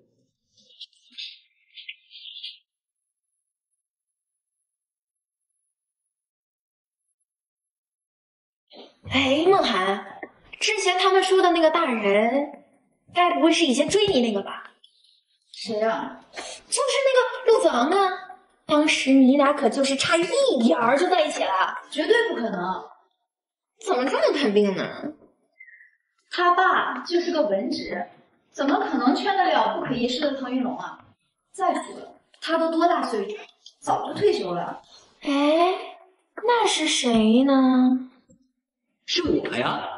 哎，梦涵，之前他们说的那个大人，该不会是以前追你那个吧？ 谁啊？ 就是那个陆子昂啊！当时你俩可就是差一点儿就在一起了， 绝对不可能！ 怎么这么肯定呢？ 他爸就是个文职，怎么可能劝得了不可一世的唐云龙啊？再说了，他都多大岁数，早就退休了。 哎，那是谁呢？ 是我呀！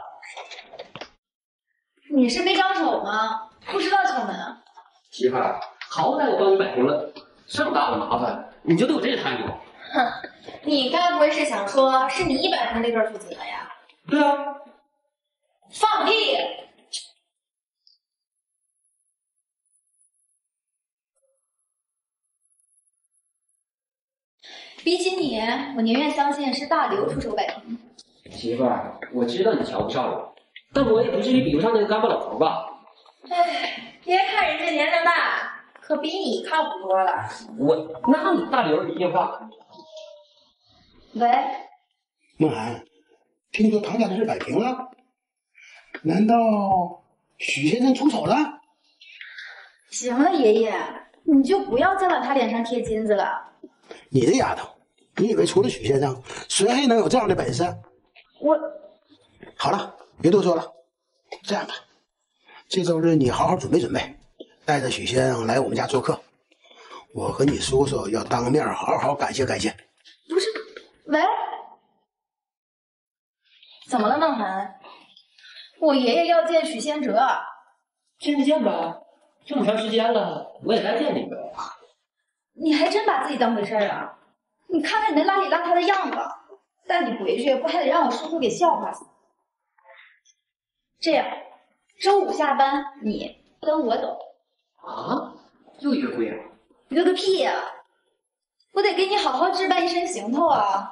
你是没长手吗？不知道敲门啊？ 媳妇儿，好歹我帮你摆平了这么大的麻烦，你就对我这态度？ 哼，你该不会是想说是你摆平这对父子的呀？ 对啊。 放屁！ 比起你，我宁愿相信是大刘出手摆平。 媳妇儿，我知道你瞧不上我，但我也不至于比不上那个干巴老头吧？ 哎，别看人家年龄大，可比你靠谱多了。 我那你大刘一句话。 喂， 梦涵，听说唐家的事摆平了？难道许先生出手了？ 行了，爷爷，你就不要再往他脸上贴金子了。 你这丫头，你以为除了许先生，谁还能有这样的本事？ 我好了，别多说了。这样吧，这周日你好好准备准备，带着许先生来我们家做客。我和你叔叔要当面好好感谢感谢。 不是，喂，怎么了，梦涵？我爷爷要见许仙哲。 见就见吧，这么长时间了，我也该见你呗。 你还真把自己当回事儿啊？你看看你那邋里邋遢的样子，带你回去不还得让我叔叔给笑话死？这样，周五下班你跟我走。 啊？又约会了？ 约个屁呀、啊！我得给你好好置办一身行头啊！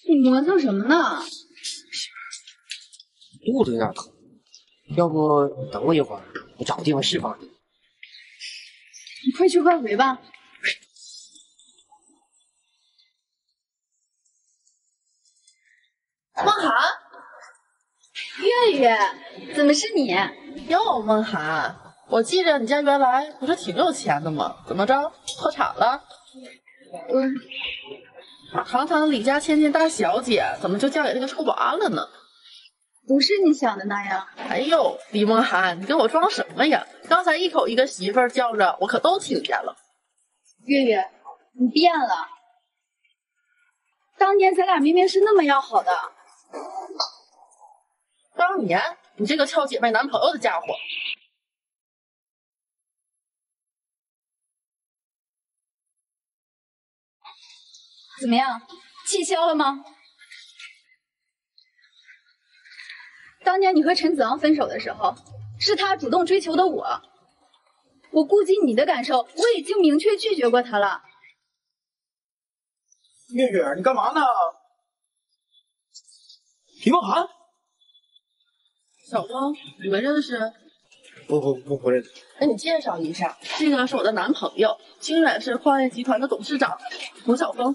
你磨蹭什么呢？ 肚子有点疼，要不等我一会儿，我找个地方释放你。 你快去快回吧。 梦涵， 月月，怎么是你？ 哟，梦涵，我记着你家原来不是挺有钱的吗？怎么着，破产了？ 嗯， 堂堂的李家千金大小姐，怎么就嫁给这个臭保安了呢？ 不是你想的那样。 哎呦，李梦涵，你跟我装什么呀？刚才一口一个媳妇儿叫着，我可都听见了。 月月，你变了。当年咱俩明明是那么要好的。 当年你这个撬姐妹男朋友的家伙， 怎么样，气消了吗？当年你和陈子昂分手的时候，是他主动追求的我。我顾及你的感受，我已经明确拒绝过他了。 月月，你干嘛呢？李梦涵， 小峰，你们认识？ 不不不不认识。 给你介绍一下，这个是我的男朋友，清远市矿业集团的董事长洪晓峰。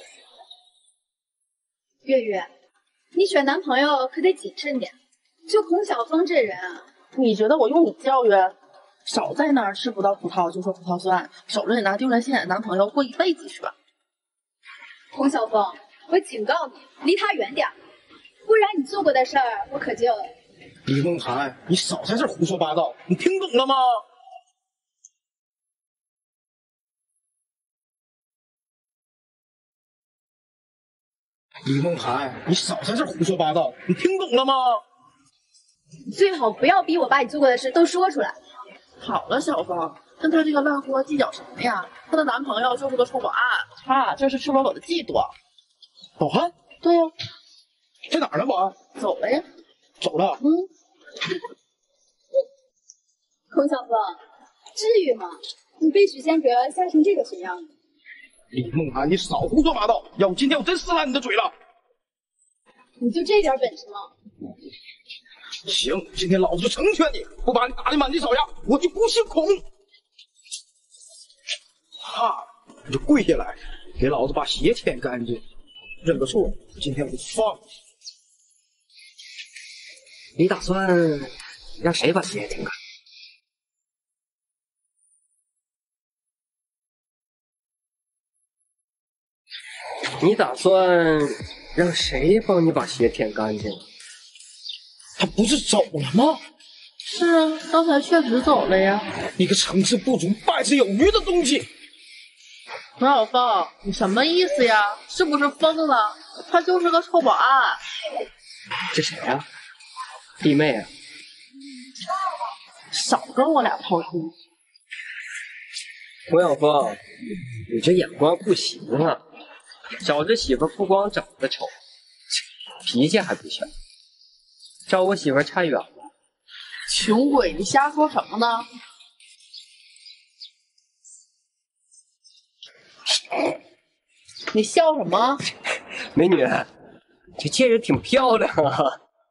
月月，你选男朋友可得谨慎点。就洪晓峰这人啊， 你觉得我用你教育？少在那儿吃葡萄葡萄就说葡萄酸，守着你那丢人现眼的男朋友过一辈子去吧。 洪晓峰，我警告你，离他远点，不然你做过的事儿我可就…… 李梦涵，你少在这胡说八道，你听懂了吗？李梦涵，你少在这胡说八道，你听懂了吗？ 你最好不要逼我把你做过的事都说出来。 好了，小峰，跟他这个烂货计较什么呀？她的男朋友就是个臭保安，他这是赤裸裸的嫉妒。 保安？ 对呀、啊。 在哪儿呢？保安走了呀。 走了。 嗯。 洪晓峰，至于吗？你被许仙哲吓成这个熊样子。 李梦涵，你少胡说八道，要不今天我真撕烂你的嘴了。 你就这点本事吗？ 行，今天老子就成全你，不把你打得满地找牙，我就不姓孔。哈，你就跪下来，给老子把鞋舔干净，认个错。今天我就放你。 你打算让谁把鞋舔干？你打算让谁帮你把鞋舔干净？ 他不是走了吗？ 是啊，刚才确实走了呀。 你个成事不足败事有余的东西！ 洪小峰，你什么意思呀？是不是疯了？他就是个臭保安。 这谁呀、啊？弟妹啊！ 少跟我俩套路。 洪小峰，你这眼光不行啊！找这媳妇不光长得丑，脾气还不小。找我媳妇差远了。 穷鬼，你瞎说什么呢？你笑什么？ 美女，这戒指挺漂亮啊。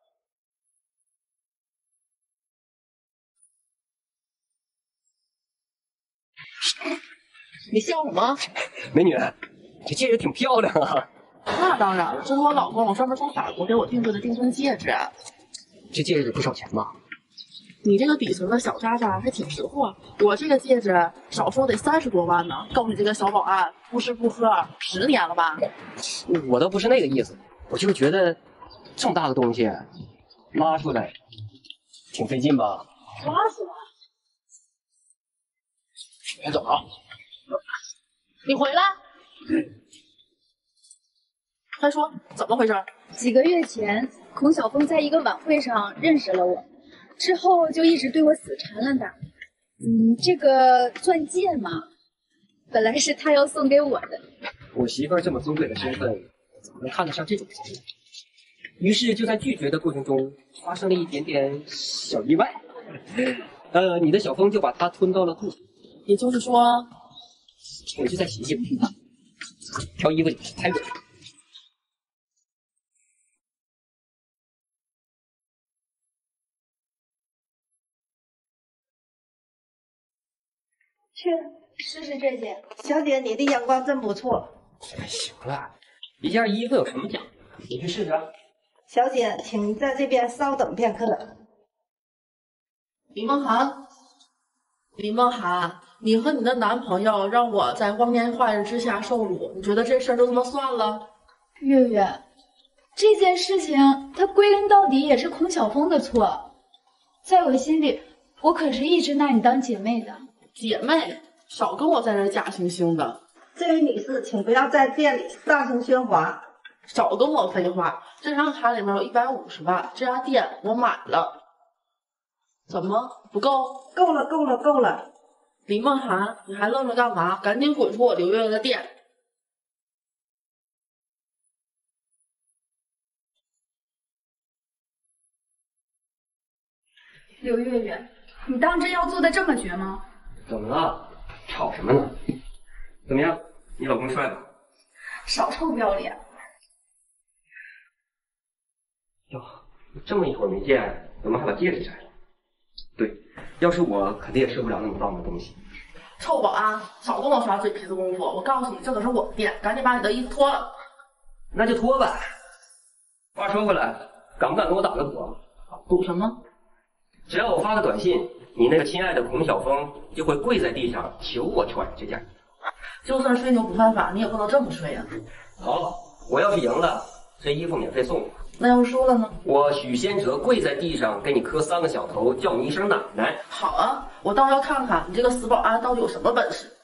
你笑什么？ 美女，这戒指挺漂亮啊。 那当然了，这是我老公专门从法国给我定制的订婚戒指。 这戒指得不少钱吧？ 你这个底层的小渣渣还挺识货，我这个戒指少说得三十多万呢。够你这个小保安不吃不喝十年了吧？ 我倒不是那个意思，我就是觉得这么大的东西拉出来挺费劲吧？ 拉出来？ 别走了， 你回来。快说怎么回事？ 几个月前，孔晓峰在一个晚会上认识了我，之后就一直对我死缠烂打。嗯，这个钻戒嘛，本来是他要送给我的。 我媳妇儿这么尊贵的身份，怎么能看得上这种东西？于是就在拒绝的过程中，发生了一点点小意外。呃，你的小峰就把它吞到了肚子。 也就是说， 我就再洗洗吧。挑衣服去，太热了。 去试试这件。 小姐，你的眼光真不错。 哎，行了，一件衣服有什么讲究？你去试试。 小姐，请在这边稍等片刻。 李梦涵，李梦涵，你和你的男朋友让我在光天化日之下受辱，你觉得这事儿就这么算了？ 月月，这件事情它归根到底也是孔晓峰的错，在我心里，我可是一直拿你当姐妹的。 姐妹，少跟我在这假惺惺的。 这位女士，请不要在店里大声喧哗。 少跟我废话，这张卡里面有一百五十万，这家店我买了。怎么不够？ 够了，够了，够了！ 李梦涵，你还愣着干嘛？赶紧滚出我刘月月的店！ 刘月月，你当真要做的这么绝吗？ 怎么了？吵什么呢？怎么样，你老公帅吧？ 少臭不要脸！ 哟，这么一会儿没见，怎么还把戒指摘了？对，要是我，肯定也受不了那么脏的东西。 臭保安，少跟我耍嘴皮子功夫！我告诉你，这可是我的店，赶紧把你的衣服脱了。 那就脱吧。话说回来，敢不敢跟我打个赌？ 赌什么？ 只要我发个短信，你那个亲爱的孔晓峰就会跪在地上求我穿这件。 就算吹牛不犯法，你也不能这么吹啊！ 好，我要是赢了，这衣服免费送我。 那要是输了呢？我许仙哲跪在地上给你磕三个小头，叫你一声奶奶。 好啊，我倒要看看你这个死保安到底有什么本事。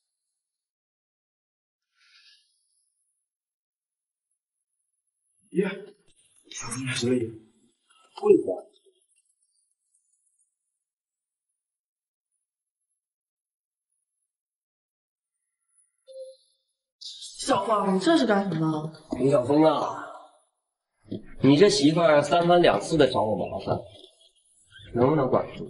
耶，小峰来这里，跪着。 小芳，你这是干什么？ 孔晓峰啊，你这媳妇儿三番两次的找我麻烦，能不能管住？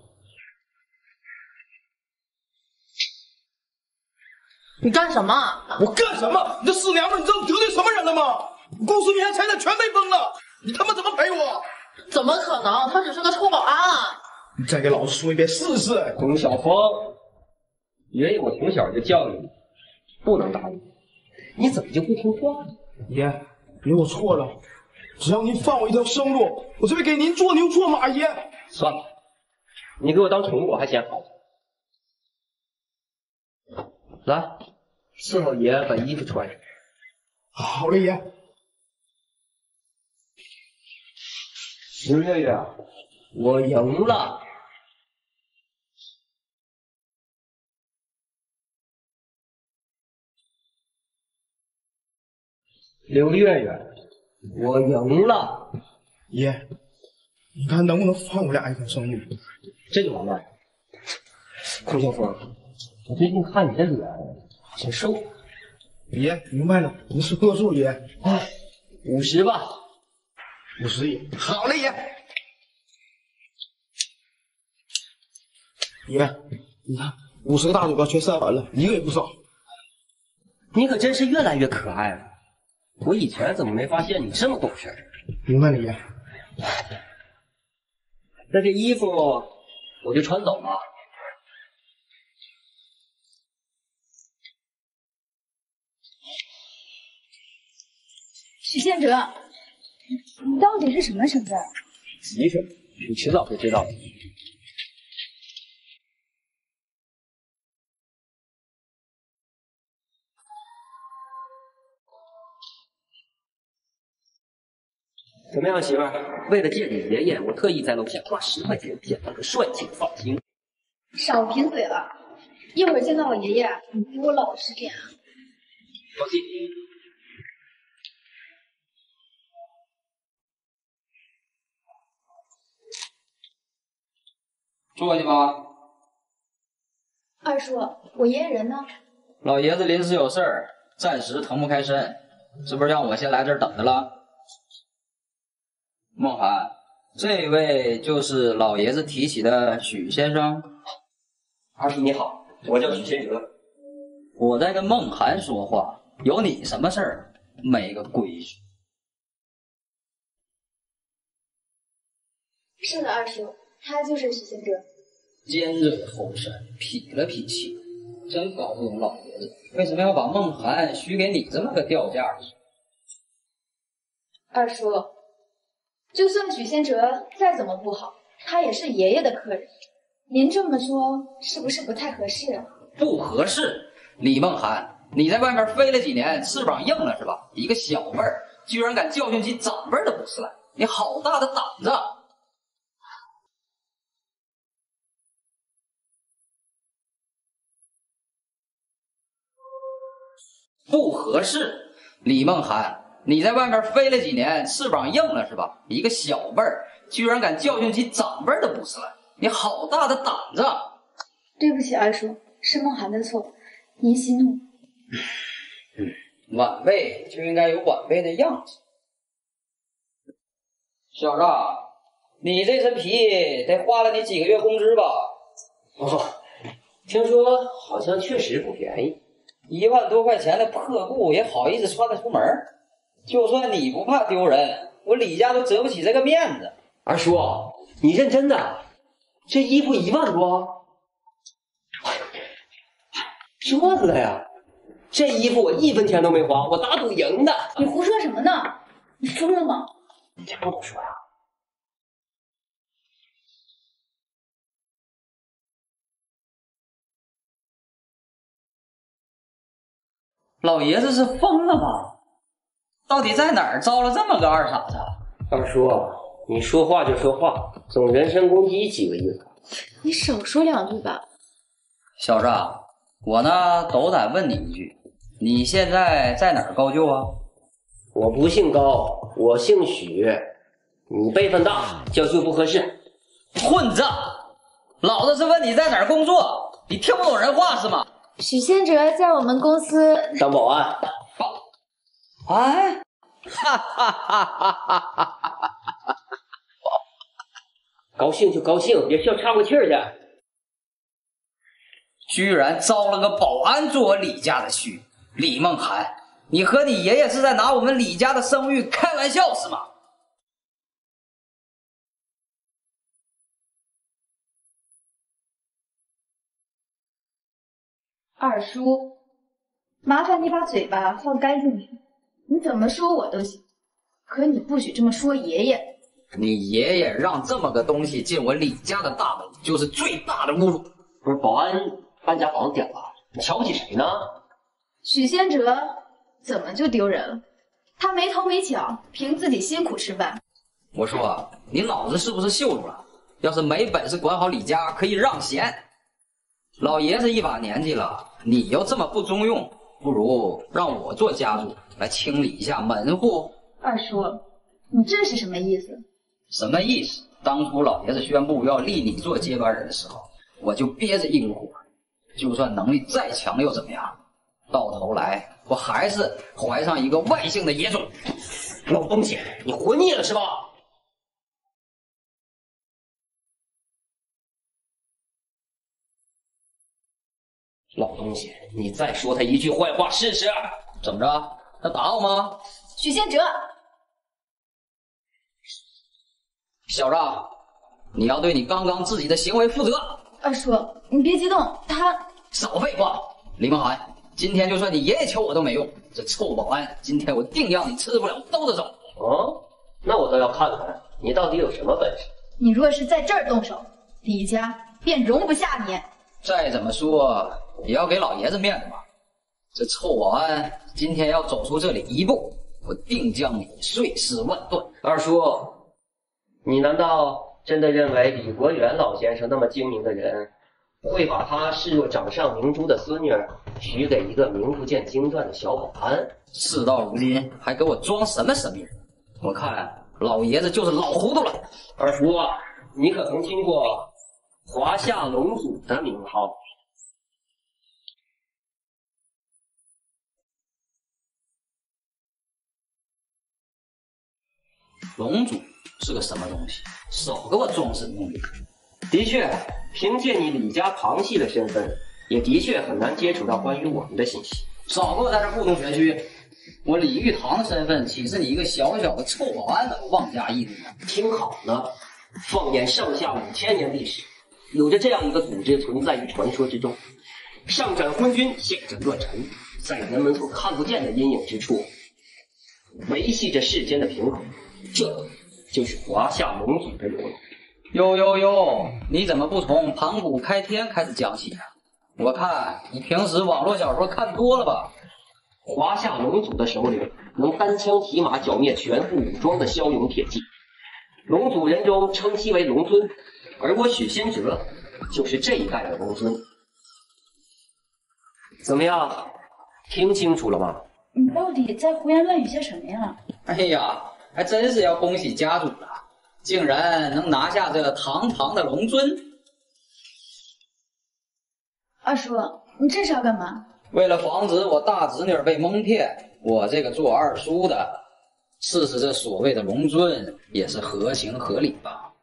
你干什么？ 我干什么？你这死娘们，你知道你得罪什么人了吗？公司名下财产全被崩了，你他妈怎么赔我？ 怎么可能？他只是个臭保安啊！ 你再给老子说一遍试试。 孔晓峰，爷爷我从小就教育你，不能打你。你怎么就不听话呢？ 爷，爷我错了，只要您放我一条生路，我就会给您做牛做马。爷， 算了，你给我当宠物我还嫌好。来，伺候爷把衣服穿上。 好嘞，爷。 石月月，我赢了。刘月月，我赢了。 爷，你看能不能放我俩一条生路？ 这就完了。孔晓峰，我最近看你这脸好像瘦了。 爷，明白了，您是个数，爷。 哎，五十吧。 五十亿。好嘞，爷。爷，你看五十个大嘴巴全塞完了，一个也不少。 你可真是越来越可爱了。我以前怎么没发现你这么懂事？ 明白了，爷。 那这衣服我就穿走了。 许宪哲，你到底是什么身份？ 急什么？你迟早会知道的。怎么样，媳妇儿？为了见你爷爷，我特意在楼下花十块钱剪了个帅气的发型。 少贫嘴了，一会儿见到我爷爷，你给我老实点啊！ 放心。 坐下吧。 二叔，我爷爷人呢？ 老爷子临时有事儿，暂时腾不开身，是不是让我先来这儿等着了？梦涵，这位就是老爷子提起的许先生。 二叔你好，我叫许先哲。 我在跟梦涵说话，有你什么事儿？没个规矩。 是的，二叔，他就是许先哲。 尖嘴猴腮，痞了痞气。 真搞不懂老爷子为什么要把梦涵许给你这么个掉价的。 二叔，就算许仙哲再怎么不好，他也是爷爷的客人。您这么说是不是不太合适啊？ 不合适。李梦涵，你在外面飞了几年，翅膀硬了是吧？一个小辈儿居然敢教训起长辈的不是来，你好大的胆子！不合适。李梦涵，你在外面飞了几年，翅膀硬了是吧？一个小辈儿居然敢教训起长辈的不是来，你好大的胆子！ 对不起，二叔，是梦涵的错，您息怒。 嗯，晚辈就应该有晚辈的样子。小子，你这身皮得花了你几个月工资吧？ 哦，听说好像确实不便宜。 一万多块钱的破布也好意思穿得出门？就算你不怕丢人，我李家都折不起这个面子。 二叔，你认真的？这衣服一万多？赚了呀！这衣服我一分钱都没花，我打赌赢的。 你胡说什么呢？你疯了吗？ 你这不能说呀。 老爷子是疯了吗？到底在哪儿招了这么个二傻子？ 二叔，你说话就说话，总人身攻击几个意思？ 你少说两句吧。 小子，我呢斗胆问你一句，你现在在哪儿高就啊？ 我不姓高，我姓许。你辈分大，叫就不合适。 混子，老子是问你在哪儿工作，你听不懂人话是吗？ 许仙哲在我们公司当保安。 哎，哈哈哈哈哈哈！ 高兴就高兴，别笑岔过气儿去。 居然招了个保安做我李家的婿，李梦涵，你和你爷爷是在拿我们李家的声誉开玩笑是吗？ 二叔，麻烦你把嘴巴放干净点，你怎么说我都行，可你不许这么说爷爷。 你爷爷让这么个东西进我李家的大门，就是最大的侮辱。 不是保安搬家房点了，你瞧不起谁呢？ 许仙哲怎么就丢人了？他没头没脚，凭自己辛苦吃饭。 我说你脑子是不是秀出了？要是没本事管好李家，可以让贤。老爷子一把年纪了，你要这么不中用，不如让我做家主来清理一下门户。 二叔，你这是什么意思？ 什么意思？当初老爷子宣布要立你做接班人的时候，我就憋着一股火，就算能力再强又怎么样？到头来我还是怀上一个外姓的野种。 老东西，你活腻了是吧？老东西，你再说他一句坏话试试。 怎么着？他打我吗？ 许仙哲， 小子，你要对你刚刚自己的行为负责。 二叔，你别激动，他少废话。李梦涵，今天就算你爷爷求我都没用，这臭保安，今天我定让你吃不了兜着走。 哦，那我倒要看看你到底有什么本事。 你若是在这儿动手，李家便容不下你。 再怎么说也要给老爷子面子吧。这臭保安今天要走出这里一步，我定将你碎尸万段。 二叔，你难道真的认为李国元老先生那么精明的人，会把他视若掌上明珠的孙女许给一个名不见经传的小保安？ 事到如今还给我装什么神秘人？我看老爷子就是老糊涂了。 二叔，你可曾听过华夏龙祖的名号？ 龙主是个什么东西？少给我装神弄鬼！ 的确，凭借你李家旁系的身份，也的确很难接触到关于我们的信息。 少给我在这故弄玄虚！我李玉堂的身份岂是你一个小小的臭保安能妄加议论的？ 听好了，放眼上下五千年历史，有着这样一个组织存在于传说之中。 上斩昏君，下斩乱臣，在人们所看不见的阴影之处，维系着世间的平衡。这就是华夏龙族的荣耀。 呦呦呦，你怎么不从盘古开天开始讲起啊？我看你平时网络小说看多了吧？ 华夏龙族的首领能单枪匹马剿灭全副武装的骁勇铁骑，龙族人中称其为龙尊，而我许仙哲就是这一代的龙尊。怎么样，听清楚了吗？ 你到底在胡言乱语些什么呀？ 哎呀，还真是要恭喜家主了，竟然能拿下这堂堂的龙尊。 二叔，你这是要干嘛？ 为了防止我大侄女被蒙骗，我这个做二叔的，试试这所谓的龙尊也是合情合理吧。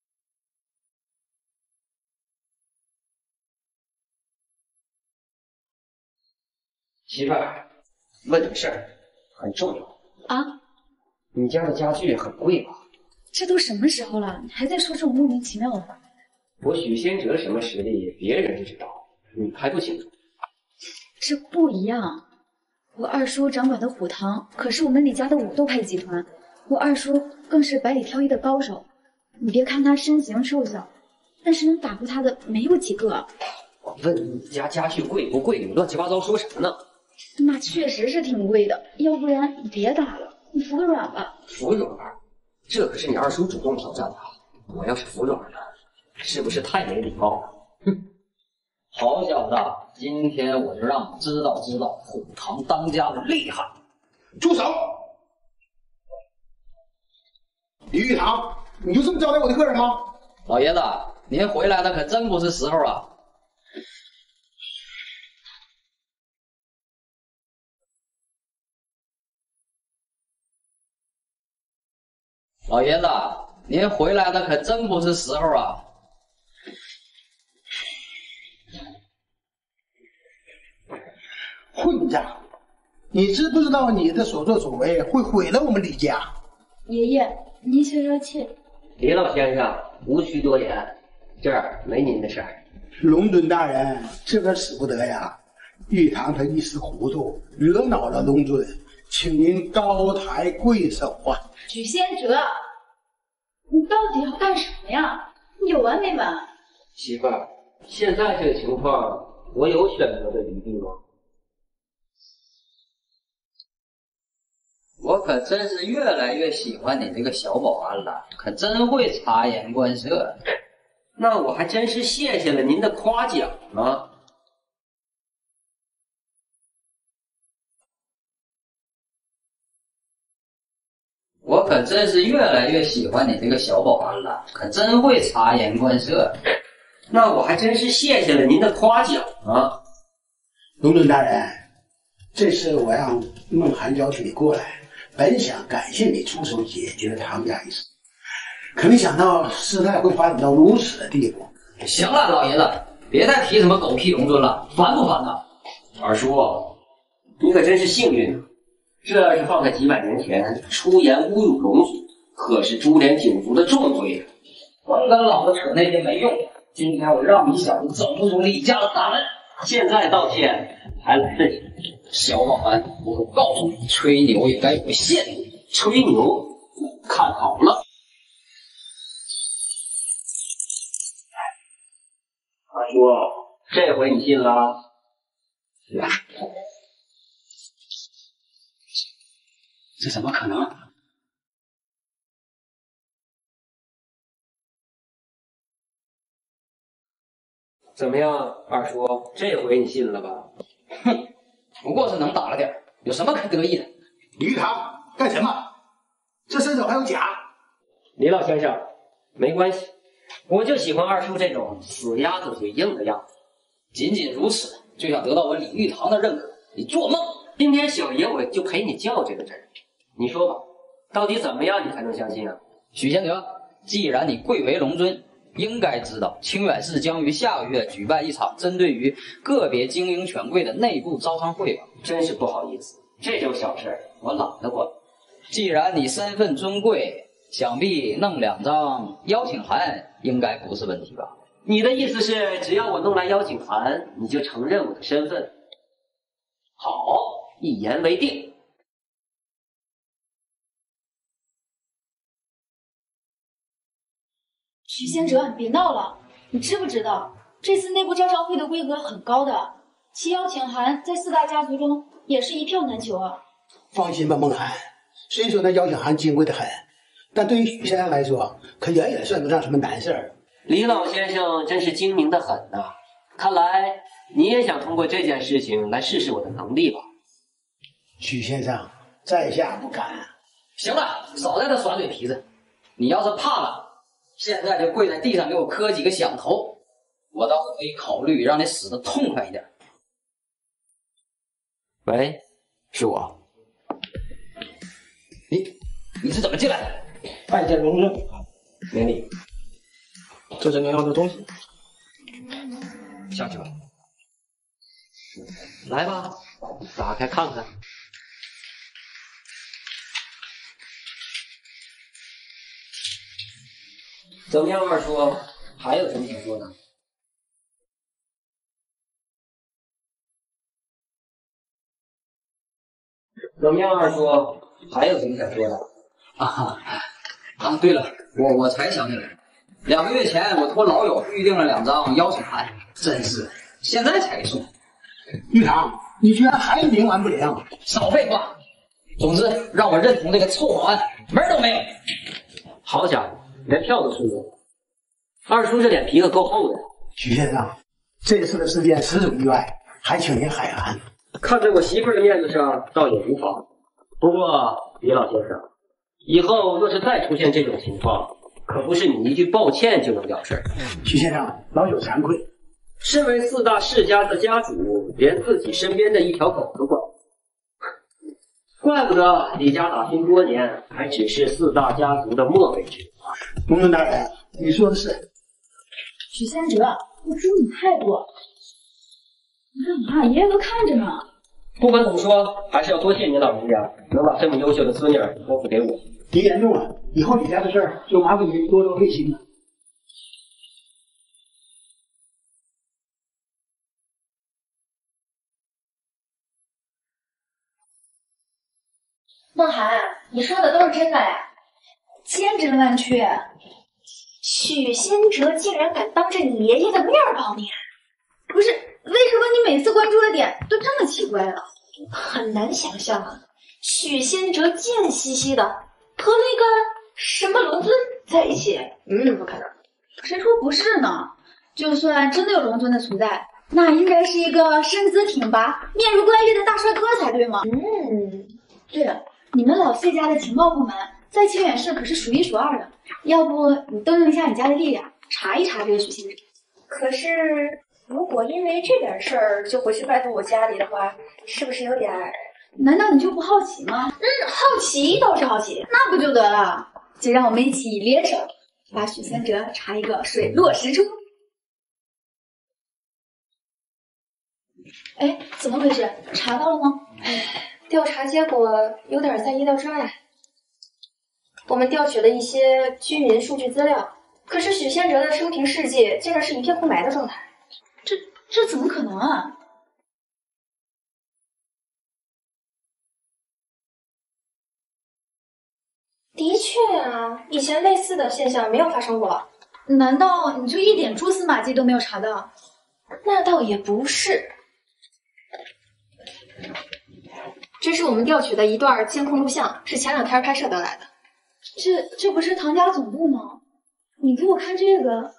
媳妇儿，问你个事儿，很重要啊！ 你家的家具很贵吧？ 这都什么时候了，你还在说这种莫名其妙的话？ 我许仙哲什么实力，别人是知道，你还不清楚？ 这不一样，我二叔掌管的虎堂可是我们李家的武斗派集团，我二叔更是百里挑一的高手。你别看他身形瘦小，但是能打过他的没有几个。 我问你家家具贵不贵？你乱七八糟说什么呢？ 那确实是挺贵的，要不然你别打了，你服个软吧。 服软？这可是你二叔主动挑战的，我要是服软了，是不是太没礼貌了？ 哼！好小子，今天我就让你知道知道虎堂当家的厉害！ 住手！李玉堂，你就这么招待我的客人吗？ 老爷子，您回来的可真不是时候啊！老爷子，您回来的可真不是时候啊！ 混账！你知不知道你的所作所为会毁了我们李家？ 爷爷，您消消气。 李老先生，无需多言，这儿没您的事儿。 龙尊大人，这可使不得呀！玉堂他一时糊涂，惹恼了龙尊，请您高抬贵手啊！ 许仙哲，你到底要干什么呀？你有完没完？ 媳妇儿，现在这个情况，我有选择的余地吗？ 我可真是越来越喜欢你这个小保安了，可真会察言观色。 那我还真是谢谢了您的夸奖啊！ 我可真是越来越喜欢你这个小保安了，可真会察言观色。 那我还真是谢谢了您的夸奖啊！ 龙尊大人，这次我让孟寒邀请你过来，本想感谢你出手解决了他们家一事，可没想到事态会发展到如此的地步。 行了，老爷子，别再提什么狗屁龙尊了，烦不烦呐？ 二叔，你可真是幸运啊！这要是放在几百年前，出言侮辱龙族，可是株连九族的重罪。 甭跟老子扯那些没用的，今天我让你小子走不出李家的大门。 现在道歉还来得及。 小保安，我可告诉你，吹牛也该有个限度。 吹牛，看好了。二叔，这回你信了？ 这怎么可能？ 怎么样，二叔，这回你信了吧？ 哼，不过是能打了点，有什么可得意的？ 李玉堂，干什么？这身手还有假？ 李老先生，没关系，我就喜欢二叔这种死鸭子嘴硬的样子。 仅仅如此，就想得到我李玉堂的认可？你做梦！ 今天小爷我就陪你较这个真。你说吧，到底怎么样你才能相信啊？ 许仙德，既然你贵为龙尊，应该知道清远市将于下个月举办一场针对于个别精英权贵的内部招商会吧？ 真是不好意思，这种小事我懒得管。 既然你身份尊贵，想必弄两张邀请函应该不是问题吧？ 你的意思是，只要我弄来邀请函，你就承认我的身份？好，一言为定。 许仙哲，你别闹了，你知不知道这次内部招商会的规格很高的，其邀请函在四大家族中也是一票难求啊。 放心吧，孟涵，虽说那邀请函金贵的很，但对于许先生来说，可远远算不上什么难事儿。 李老先生真是精明的很呐、啊，看来你也想通过这件事情来试试我的能力吧？ 许先生，在下不敢。 行了，少在这耍嘴皮子。你要是怕了，现在就跪在地上给我磕几个响头，我倒是可以考虑让你死得痛快一点。 喂，是我。 你你是怎么进来的？ 拜见龙尊。 免礼。 这是您要的东西。 下去吧。 来吧，打开看看。怎么样，二叔？还有什么想说的？怎么样，二叔？还有什么想说的？ 啊啊！对了，我我才想起来，两个月前我托老友预定了两张邀请函，真是现在才送。 玉堂，你居然还冥顽不灵！ 少废话！总之，让我认同这个臭保安，门儿都没有。 好家伙，连票都送我！二叔这脸皮可够厚的。 许先生，这次的事件实属意外，还请您海涵。 看在我媳妇儿的面子上，倒也无妨。不过，李老先生，以后若是再出现这种情况，可不是你一句抱歉就能了事儿。 许先生，老有惭愧。 身为四大世家的家主，连自己身边的一条狗都管不住，怪不得李家打拼多年，还只是四大家族的末尾之物。 龙尊大人，你说的是。 许仙哲，我猪你太多，你干嘛？爷爷都看着呢。 不管怎么说，还是要多谢您老人家，能把这么优秀的孙女儿托付给我。 别严重了，以后李家的事儿就麻烦您多多费心了。 孟涵，你说的都是真的呀？ 千真万确。 许仙哲竟然敢当着你爷爷的面保你， 不是？为什么你每次关注的点都这么奇怪了？ 很难想象啊，许仙哲贱兮兮的和那个什么龙尊在一起，嗯，不可能。 谁说不是呢？就算真的有龙尊的存在，那应该是一个身姿挺拔、面如冠玉的大帅哥才对吗？ 嗯， 对了，你们老谢家的情报部门在清远市可是数一数二的，要不你动用一下你家的力量，查一查这个许仙哲。 可是，如果因为这点事儿就回去拜托我家里的话，是不是有点儿？ 难道你就不好奇吗？ 嗯，好奇倒是好奇， 那不就得了？就让我们一起联手，把许仙哲查一个水落石出。哎，怎么回事？查到了吗？ 哎，调查结果有点在意料之外。我们调取了一些居民数据资料，可是许仙哲的生平事迹竟然是一片空白的状态。 这这怎么可能啊？ 的确啊，以前类似的现象没有发生过。 难道你就一点蛛丝马迹都没有查到？ 那倒也不是。这是我们调取的一段监控录像，是前两天拍摄得来的。 这这不是唐家总部吗？你给我看这个。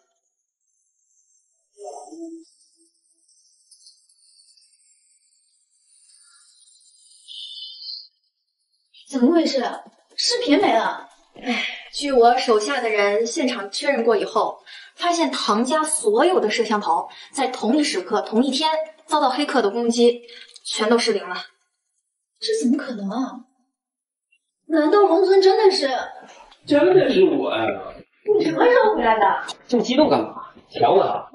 怎么回事？视频没了。 唉，据我手下的人现场确认过以后，发现唐家所有的摄像头在同一时刻、同一天遭到黑客的攻击，全都失灵了。 这怎么可能啊？难道龙尊真的是？ 真的是我呀！ 你什么时候回来的？ 这么激动干嘛？抢我啊！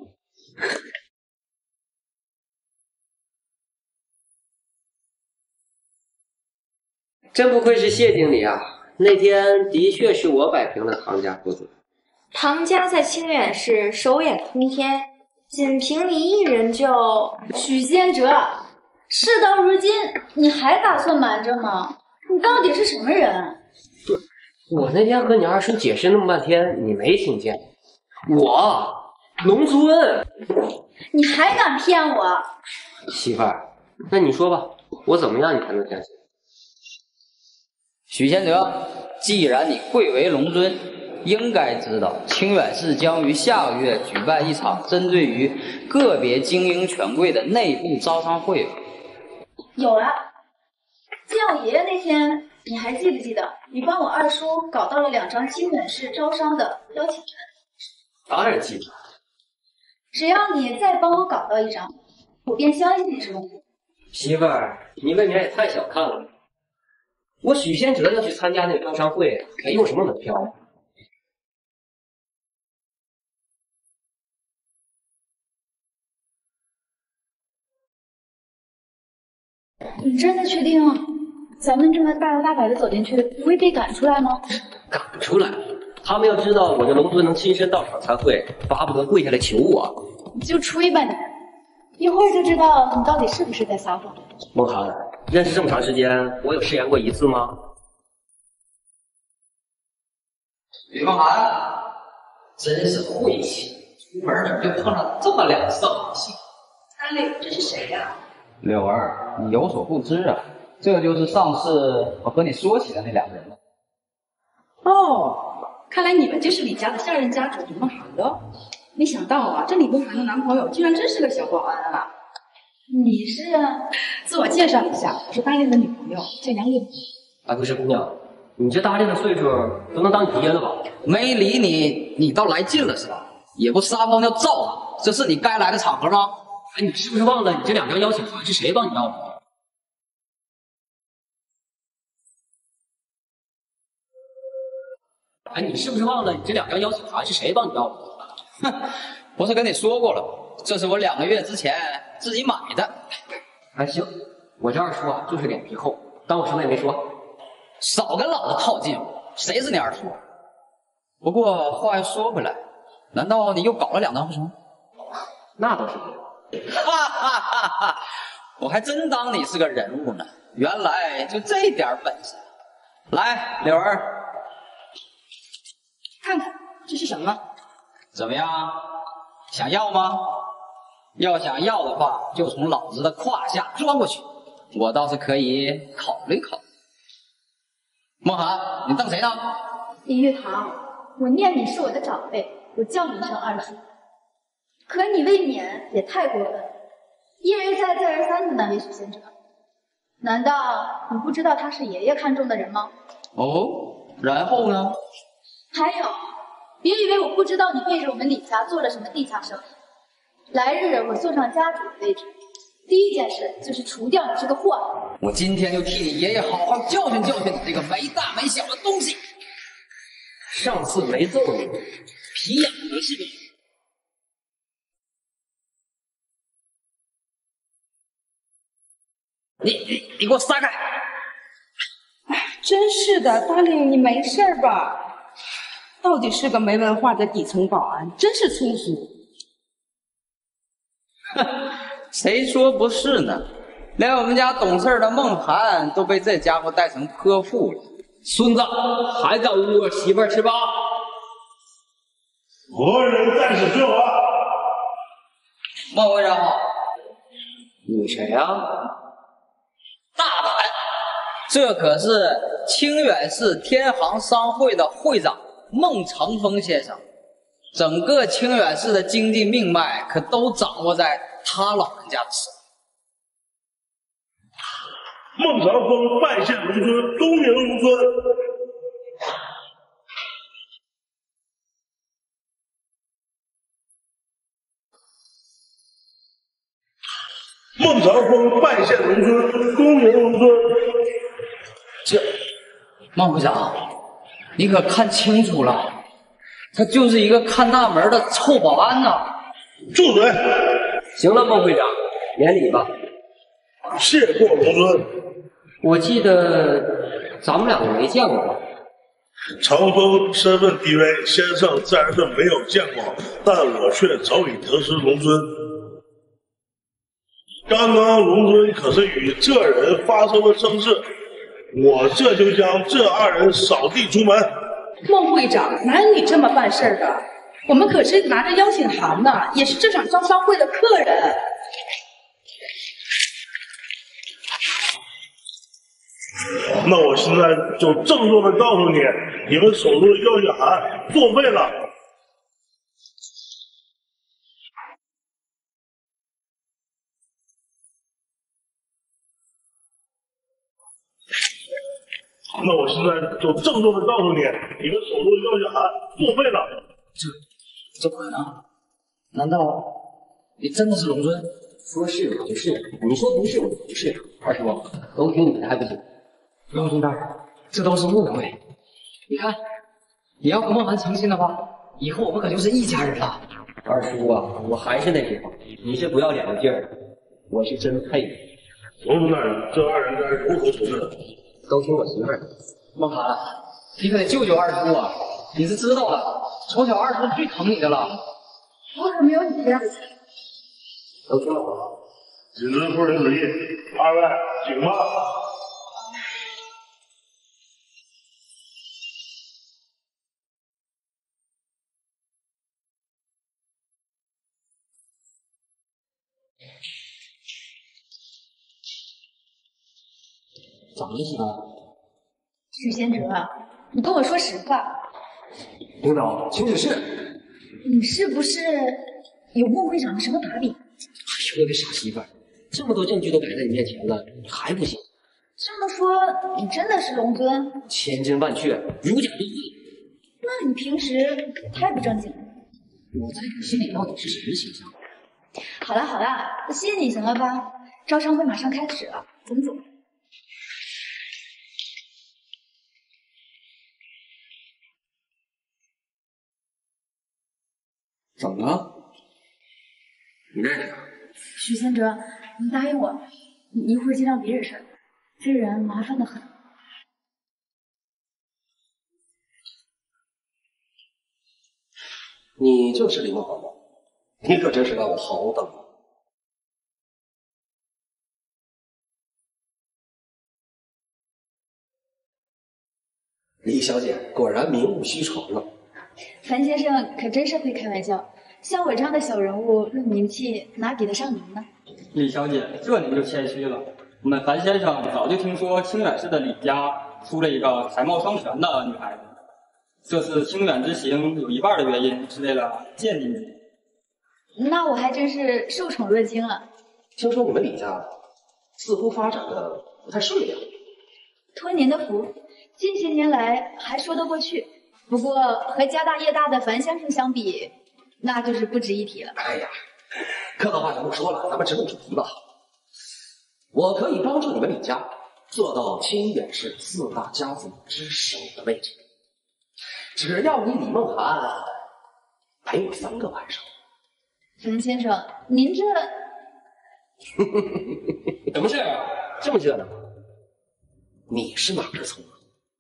真不愧是谢经理啊！那天的确是我摆平了唐家父子， 唐家在清远市手眼通天，仅凭你一人就…… 许仙哲，事到如今，你还打算瞒着吗？你到底是什么人？ 我那天和你二叔解释那么半天，你没听见？我龙尊， 你还敢骗我？ 媳妇儿，那你说吧，我怎么样你才能相信？ 许仙哲，既然你贵为龙尊，应该知道清远市将于下个月举办一场针对于个别精英权贵的内部招商会。 有了，见我爷爷那天，你还记不记得你帮我二叔搞到了两张清远市招商的邀请函？ 当然记得。 只要你再帮我搞到一张，我便相信你是龙尊。 媳妇儿，你未免也太小看了。我许仙哲要去参加那个招商会，还用什么门票啊？ 你真的确定咱们这么大摇大摆的走进去，不会被赶出来吗？ 赶出来？他们要知道我这龙尊能亲身到场参会，巴不得跪下来求我。 你就吹吧你，一会儿就知道你到底是不是在撒谎。 梦涵，认识这么长时间，我有食言过一次吗？ 李梦涵，真是晦气，出门怎么就碰上这么两个扫兴？ 安利，这是谁呀？ 柳儿，你有所不知啊，这就是上次我和你说起的那两个人了。 哦，看来你们就是李家的下任家主李梦涵的。没想到啊，这李梦涵的男朋友居然真是个小保安啊！ 你是？ 自我介绍一下，我是大令的女朋友，叫杨丽。 哎，不是姑娘，你这大令的岁数都能当你爹了吧？ 没理你，你倒来劲了是吧？也不撒泡尿照他，这是你该来的场合吗？ 哎，你是不是忘了你这两张邀请函是谁帮你要的？哎，你是不是忘了你这两张邀请函是谁帮你要的？ 哼，不是跟你说过了，这是我两个月之前自己买的。 哎，行，我这二叔啊就是脸皮厚，当我什么也没说。 少跟老子套近乎，谁是你二叔？不过话又说回来，难道你又搞了两张不成？ 那倒是没有。 哈哈哈哈！我还真当你是个人物呢，原来就这点本事。来，柳儿， 看看这是什么？ 怎么样？想要吗？要想要的话，就从老子的胯下钻过去，我倒是可以考虑考虑。梦涵，你瞪谁呢？ 李玉堂，我念你是我的长辈，我叫你一声二叔。可你未免也太过分了，一而再再而三的难为许仙哲。难道你不知道他是爷爷看中的人吗？ 哦，然后呢？ 还有，别以为我不知道你背着我们李家做了什么地下生意。来日我坐上家主的位置，第一件事就是除掉你这个祸害。 我今天就替你爷爷好好教训教训你这个没大没小的东西。 上次没揍你，皮痒了是吧？你你你给我撒开！ 哎，真是的，大令，你没事吧？到底是个没文化的底层保安，真是粗俗。 哼，谁说不是呢？连我们家懂事的梦涵都被这家伙带成泼妇了。 孙子，还敢污我媳妇儿是吧？ 何人在此说话？ 孟会长好。 你谁呀？ 大胆！这可是清远市天行商会的会长孟成风先生，整个清远市的经济命脉可都掌握在他老人家的手。 孟成风拜谢龙尊，恭迎龙尊。孟成风拜谢龙尊，恭迎龙尊。 这，孟会长，你可看清楚了，他就是一个看大门的臭保安呐！ 住嘴！ 行了，孟会长，免礼吧。 谢过龙尊。 我记得咱们两个没见过吧？ 长风身份地位，先生自然是没有见过，但我却早已得知龙尊。刚刚龙尊可是与这人发生了争执，我这就将这二人扫地出门。 孟会长，哪有你这么办事的？我们可是拿着邀请函的，也是这场招商会的客人。 那我现在就郑重的告诉你，你们手中的邀请函作废了。那我现在就郑重的告诉你，你们手中的邀请函作废了。 这这不可能！难道你真的是龙尊？ 说是我就是，你说不是我不是。二叔，都听你的还不行？ 龙尊大人，这都是误会。你看，你要和孟涵成亲的话，以后我们可就是一家人了。 二叔啊，我还是那句话，你是不要脸的劲儿，我是真佩服。 龙尊大人，这二人该如何处置？ 都听我媳妇儿的。 孟涵，你可得救救二叔啊！你是知道的，从小二叔最疼你的了。 我可没有你这样。 都听了我。 谨遵夫人旨意，二位请吧。 怎么了？ 许贤哲，你跟我说实话， 领导，请指示。 你是不是有孟会长的什么把柄？ 哎呦，我的傻媳妇儿，这么多证据都摆在你面前了，你还不信？ 这么说，你真的是龙尊？ 千真万确，如假包换。 那你平时太不正经了。 我在你心里到底是什么形象？ 好了好了，我信你行了吧？招商会马上开始了，咱们走。 怎么了？你认识他？ 许贤哲，你答应我，你一会儿尽量别惹事儿，这人麻烦的很。 你就是李梦华吗？你可真是让我好等。李小姐果然名不虚传啊！ 樊先生可真是会开玩笑，像我这样的小人物论名气，哪比得上您呢？ 李小姐，这您就谦虚了。我们樊先生早就听说清远市的李家出了一个才貌双全的女孩子，这次清远之行有一半的原因是为了见您。 那我还真是受宠若惊了。 听说你们李家似乎发展的不太顺利啊？ 托您的福，近些年来还说得过去。不过和家大业大的樊先生相比，那就是不值一提了。 哎呀，客套话就不说了，咱们直入主题吧。我可以帮助你们李家做到清远市四大家族之首的位置，只要你李梦涵陪我三个晚上。 樊先生，您这什么事啊？这么热闹？你是哪根葱啊？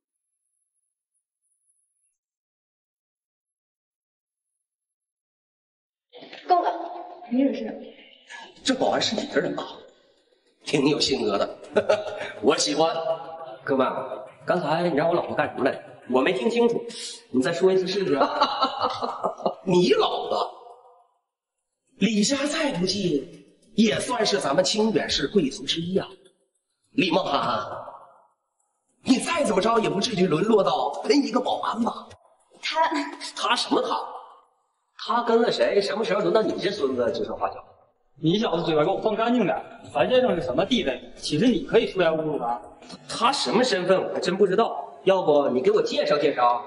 够了，别惹事。 这保安是你的人吧？挺有性格的，我喜欢。哥们，刚才你让我老婆干什么来着？我没听清楚，你再说一次试试。你老婆，李家再不济也算是咱们清远市贵族之一啊。李梦涵，你再怎么着也不至于沦落到跟一个保安吧？ 他他什么他？他跟了谁？什么时候轮到你这孙子指手画脚？ 你小子嘴巴给我放干净点！樊先生是什么地位？岂是你可以出言侮辱的？ 他什么身份我还真不知道，要不你给我介绍介绍？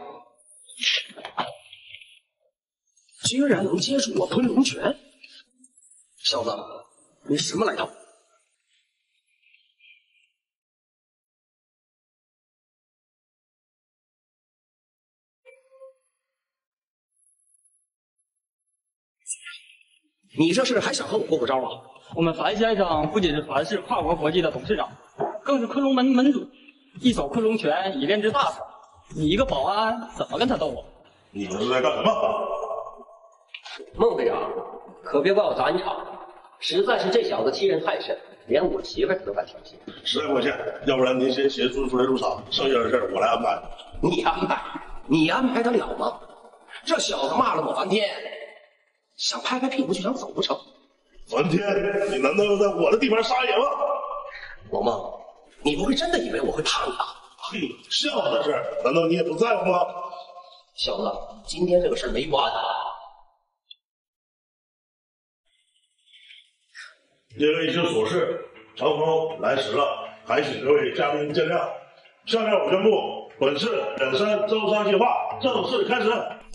居然能接触我吞龙拳，小子，你什么来头？你这是还想和我过过招啊？ 我们樊先生不仅是樊氏跨国国际的董事长，更是昆仑门门主，一手昆仑拳以练之大法。 你一个保安怎么跟他斗啊？ 你们是在干什么？ 孟会长，可别怪我打你啊！实在是这小子欺人太甚，连我媳妇他都敢调戏。 实在抱歉，要不然您先协助出来入场，剩下的事我来安排。 你安排？你安排得了吗？这小子骂了我半天，想拍拍屁股就想走不成？ 梵天，你难道要在我的地盘撒野吗？ 老孟，你不会真的以为我会怕你吧？ 嘿，笑话的事儿，难道你也不在乎吗？ 小子，今天这个事儿没完啊！ 因为一些琐事，长风来迟了，还请各位嘉宾见谅。下面我宣布，本次远山招商计划正式开始。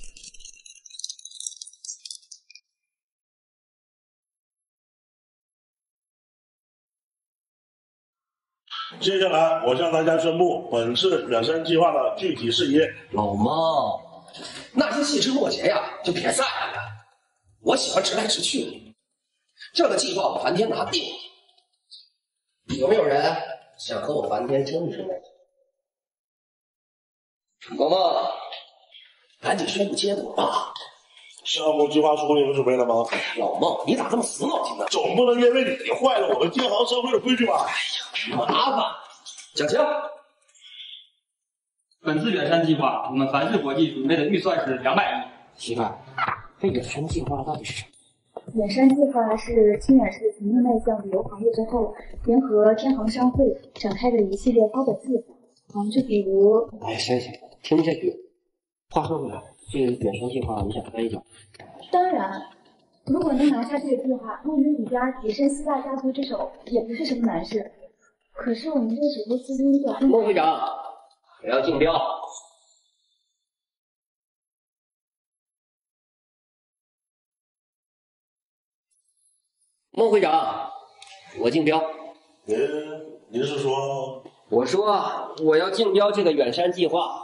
接下来，我向大家宣布本次远山计划的具体事宜。 老孟，那些细枝末节呀，就别在意了。我喜欢直来直去的。这个计划我梵天拿定了。有没有人想和我梵天争执呢？老孟，赶紧宣布结果吧。 项目计划书你们准备了吗？ 老孟，你咋这么死脑筋呢？ 总不能因为你坏了我们金行商会的规矩吧？哎呀，麻烦！蒋清， 本次远山计划，我们凡世国际准备的预算是两百亿。 奇怪，这远山计划到底是什么？ 远山计划是清远市曾经迈向旅游行业之后，联合天行商会展开的一系列发展计划。嗯，就比如…… 哎，行行，听不下去。话说回来，这个远山计划你想参与吗？ 当然，如果能拿下这个计划，那我们李家跻身四大家族之首也不是什么难事。可是我们这手头资金短。 孟会长，我要竞标。孟会长，我竞标。 您您是说？ 我说我要竞标这个远山计划。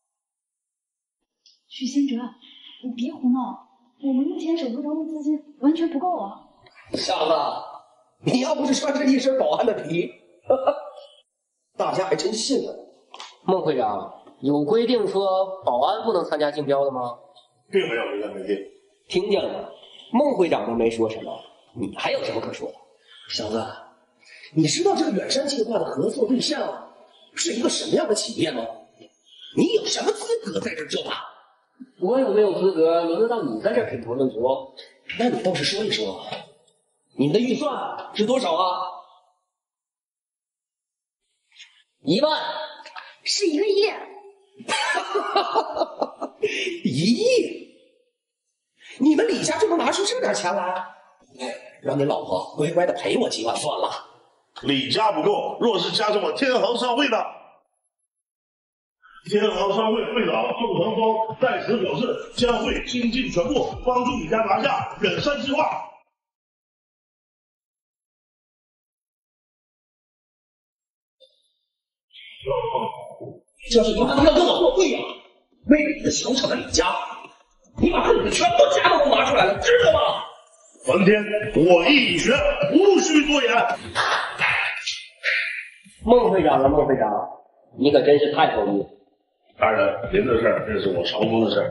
许先哲，你别胡闹，我们目前手头中的资金完全不够啊！ 小子，你要不是穿着一身保安的皮，呵呵，大家还真信了。 孟会长，有规定说保安不能参加竞标的吗？ 并没有这个规定。 听见了吗？孟会长都没说什么，你还有什么可说的？ 小子，你知道这个远山计划的合作对象是一个什么样的企业吗？你有什么资格在这儿说话？ 我有没有资格轮得到你在这品头论足？ 那你倒是说一说，你们的预算是多少啊？ 一万， 是一个亿。 一亿？你们李家就能拿出这点钱来？让你老婆乖乖的赔我几万算了。 李家不够，若是加上我天行商会呢？天行商会会长宋腾峰在此表示，将会倾尽全部帮助李家拿下远山计划。 这是你他妈要跟我作对呀！为了你的小小的李家，你把自己的全部家当都拿出来了，知道吗？ 梵天，我意已决，无需多言。 孟会长啊，孟会长，你可真是太够意了。 大人，您的事儿，这是我长风的事儿。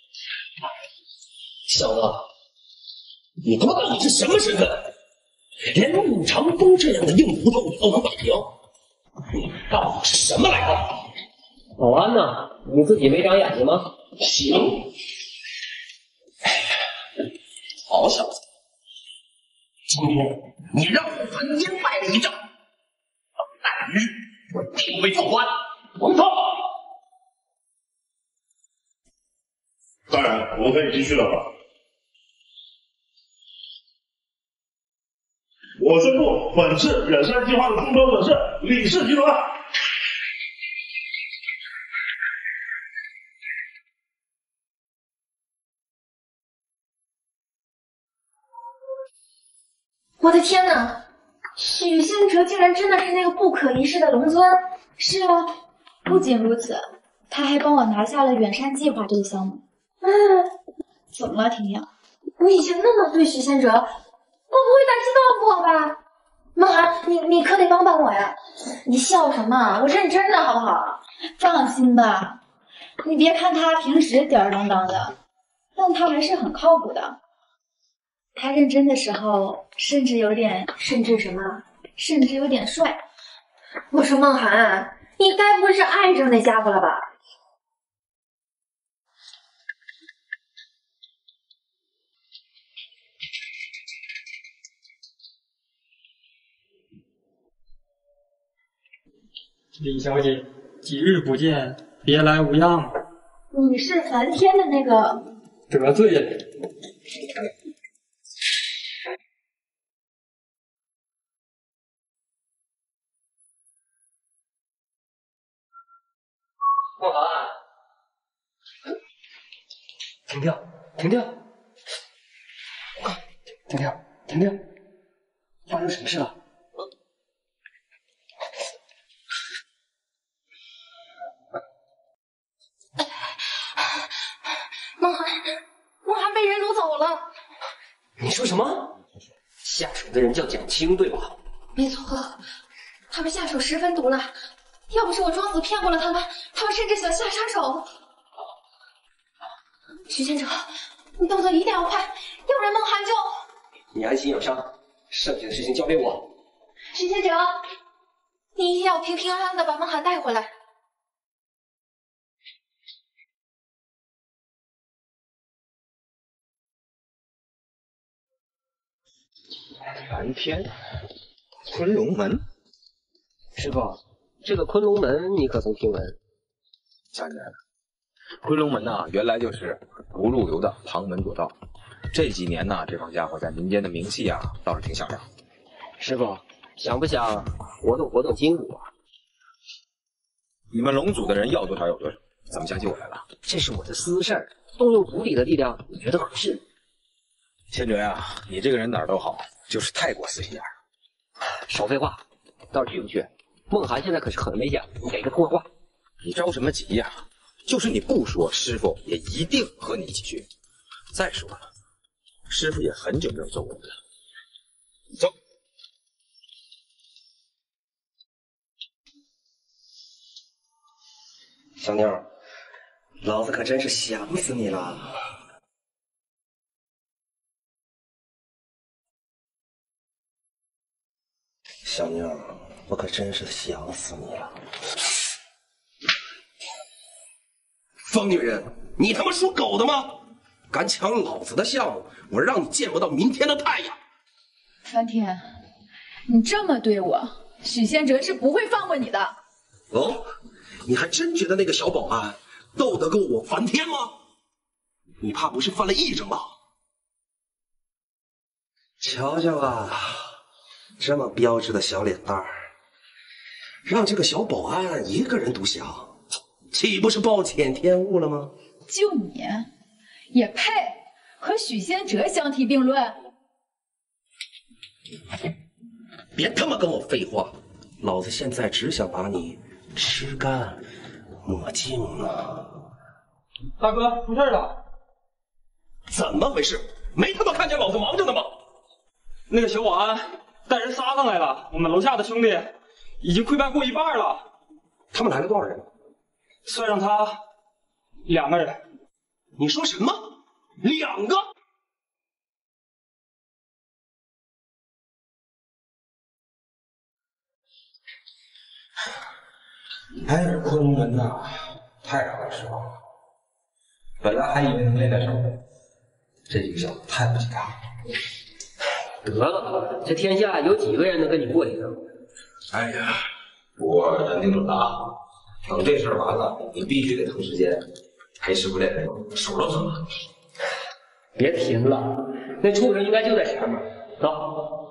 小子，你他妈到底是什么身份？连陆长风这样的硬骨头你都能摆平，你到底是什么来头？ 保安呢？你自己没长眼睛吗？ 行，好小子，今天你让我梵天败了一仗，但于我定会报还。王操！ 大人，我们可以继续了吧？我宣布，本次远山计划的中标者是李氏集团。 我的天哪！许仙哲竟然真的是那个不可一世的龙尊。 是啊，不仅如此，他还帮我拿下了远山计划这个项目。 嗯， 怎么了，婷婷？ 我以前那么对许仙哲，我不会大气报复我吧？梦涵，你你可得帮帮我呀！你笑什么？我认真的好不好？ 放心吧， 你别看他平时吊儿郎当的，但他还是很靠谱的。他认真的时候，甚至有点…… 甚至什么？ 甚至有点帅。 我说梦涵，你该不会是爱上那家伙了吧？ 李小姐，几日不见，别来无恙。 你是梵天的那个？ 得罪了。 梦涵，停停停停，停停停停，发生什么事了？ 梦涵，梦涵被人掳走了。 你说什么？下手的人叫蒋青，对吧？ 没错，他们下手十分毒辣。要不是我装死骗过了他们，他们甚至想下杀手。徐先生，你动作一定要快，要不然梦涵就…… 你安心养伤，剩下的事情交给我。 徐先生，你一定要平平安安的把梦涵带回来。 梵天，昆仑门， 师傅。这个昆仑门你可曾听闻？ 小年，昆仑门呐、啊，原来就是不入流的旁门左道。这几年呢，这帮家伙在民间的名气啊，倒是挺响亮。 师傅，想不想活动活动筋骨啊？ 你们龙族的人要多少有多少，怎么相信我来了？ 这是我的私事儿，动用族里的力量，你觉得合适？ 千哲呀，你这个人哪儿都好，就是太过死心眼儿。 少废话，倒是去不去？梦涵现在可是很危险，你给个通话。 你着什么急呀？就是你不说，师傅也一定和你一起去。再说了，师傅也很久没有做过了。走。 小妞，老子可真是想死你了。小妞，我可真是想死你了。疯女人，你他妈属狗的吗？敢抢老子的项目，我让你见不到明天的太阳！ 梵天，你这么对我，许仙哲是不会放过你的。 哦，你还真觉得那个小保安斗得过我梵天吗？你怕不是犯了癔症吧？瞧瞧啊，这么标致的小脸蛋儿，让这个小保安一个人独享，岂不是暴殄天物了吗？ 就你也配和许仙哲相提并论？ 别他妈跟我废话，老子现在只想把你吃干抹净啊！ 大哥，出事了！ 怎么回事？没他妈看见老子忙着呢吗？ 那个小保安带人杀上来了，我们楼下的兄弟已经溃败过一半了。 他们来了多少人？ 算上他，两个人。 你说什么？两个？ 哎，昆仑门呐，太让人失望了。本来还以为能练在手，这几个小子太不济干了。 得了，这天下有几个人能跟你过一生？ 哎呀，不过人定准了，等这事儿完了，你必须得腾时间陪师傅练练，手都疼了。 别贫了，那畜生应该就在前面。走。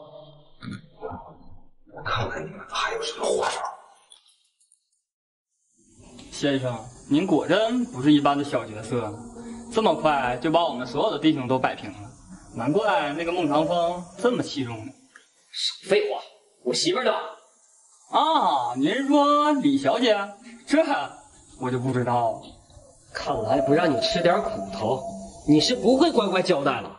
看看你们还有什么花招。 先生，您果真不是一般的小角色，这么快就把我们所有的弟兄都摆平了，难怪那个孟长风这么器重你。 少废话，我媳妇儿呢？ 啊，您是说李小姐？这我就不知道了。 看来不让你吃点苦头，你是不会乖乖交代了。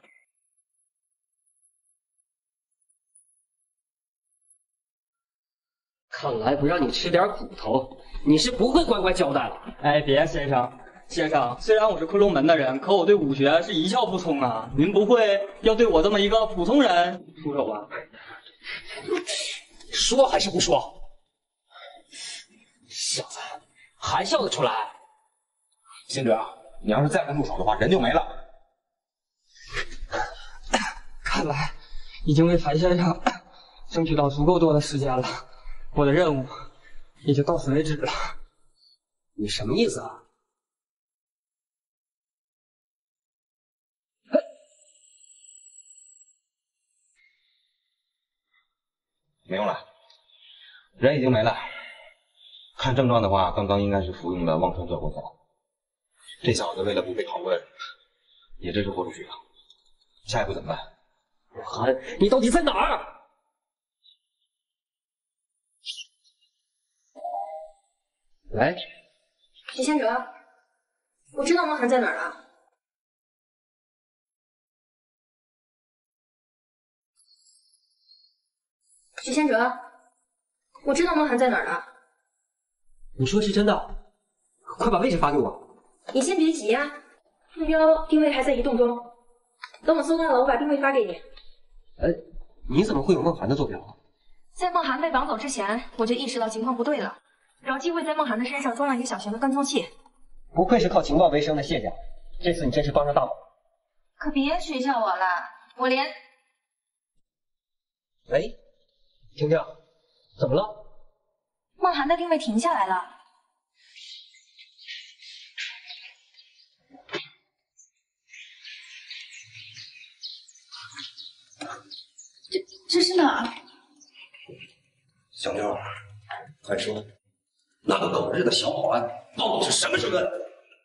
看来不让你吃点苦头，你是不会乖乖交代了。 哎，别先生， 先生，虽然我是昆仑门的人，可我对武学是一窍不通啊！您不会要对我这么一个普通人出手吧？ 说还是不说？小子，还笑得出来？ 星哲，你要是再不住手的话，人就没了。 看来已经为樊先生争取到足够多的时间了，我的任务也就到此为止了。 你什么意思啊？ 没用了，人已经没了。看症状的话，刚刚应该是服用了忘川断魂散。这小子为了不被拷问，也真是豁出去了。下一步怎么办？ 韩，你到底在哪儿？ 喂，许仙哲，我知道梦涵在哪儿了。许仙哲，我知道梦涵在哪儿了。 你说是真的？快把位置发给我。 你先别急呀、啊，目标定位还在移动中。等我搜到了，我把定位发给你。 呃，你怎么会有梦涵的坐标？ 在梦涵被绑走之前，我就意识到情况不对了，找机会在梦涵的身上装了一个小型的跟踪器。 不愧是靠情报为生的谢家，这次你真是帮上大忙。 可别取笑我了，我连…… 喂，婷婷，怎么了？ 梦涵的定位停下来了。 这这是哪儿？ 小妞，快说，那个狗日的小保安到底是什么身份？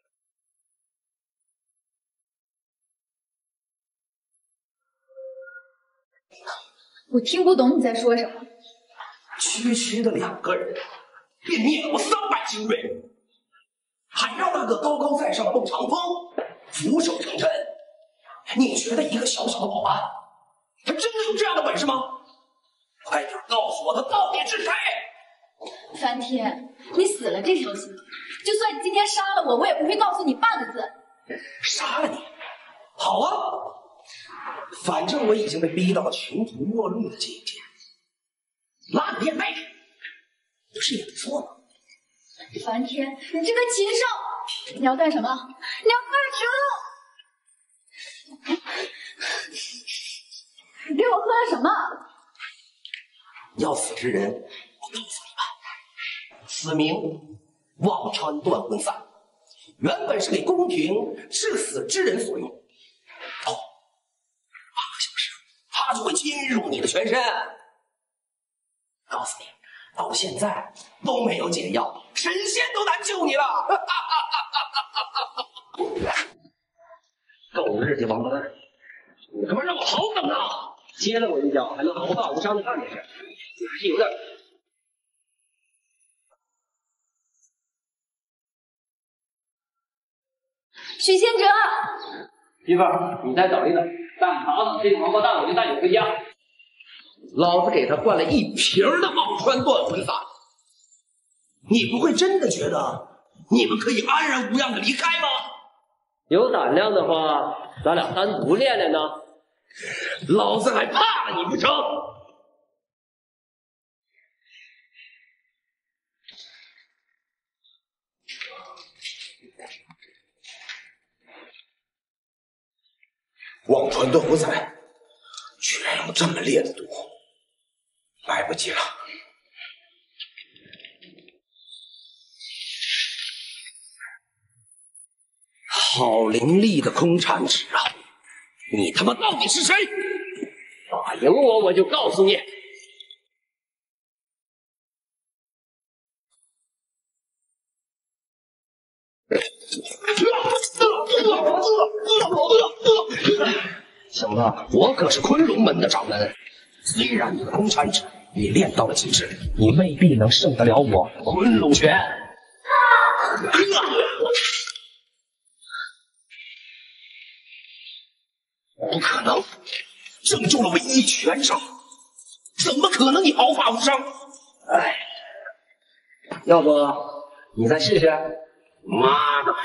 我听不懂你在说什么。 区区的两个人，便灭了我三百精锐，还让那个高高在上的孟长风俯首称臣。你觉得一个小小的保安，他真的有这样的本事吗？快点告诉我，他到底是谁！ 梵天，你死了这条心，就算你今天杀了我，我也不会告诉你半个字。 杀了你？好啊，反正我已经被逼到了穷途末路的境界，拉你变妹，不是也不错吗？ 梵天，你这个禽兽！你要干什么？你要干什么？你给我喝了什么？ 要死之人，我告诉你们，此名忘川断魂散，原本是给宫廷致死之人所用。哦，半个小时，它就会侵入你的全身。告诉你，到现在都没有解药，神仙都难救你了。狗日的王八蛋！你他妈让我好等啊！ 接了我一脚，还能毫发无伤的干这事，你还是有点…… 许仙哲， 媳妇儿，你再等一等，干好等这个王八蛋，我就带你回家。 老子给他灌了一瓶的忘川断魂散，你不会真的觉得你们可以安然无恙的离开吗？ 有胆量的话，咱俩单独练练呢。 老子还怕你不成？忘川断魂散居然有这么烈的毒，来不及了。好凌厉的空禅指啊！你他妈到底是谁？ 打赢我，我就告诉你。 小子，我可是昆仑门的掌门，虽然你的空禅指你练到了极致，你未必能胜得了我昆仑拳。不可能，正中了唯一拳伤，怎么可能你毫发无伤？ 哎，要不你再试试？ 妈的！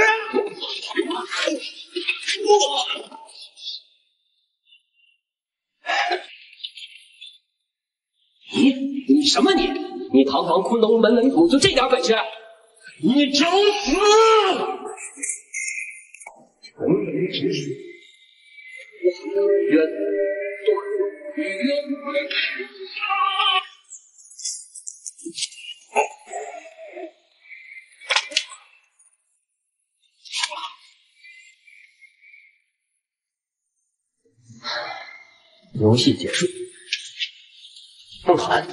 你你什么你？你堂堂昆仑门门主就这点本事？你找死！成人之事，冤断冤。游戏结束。梦涵，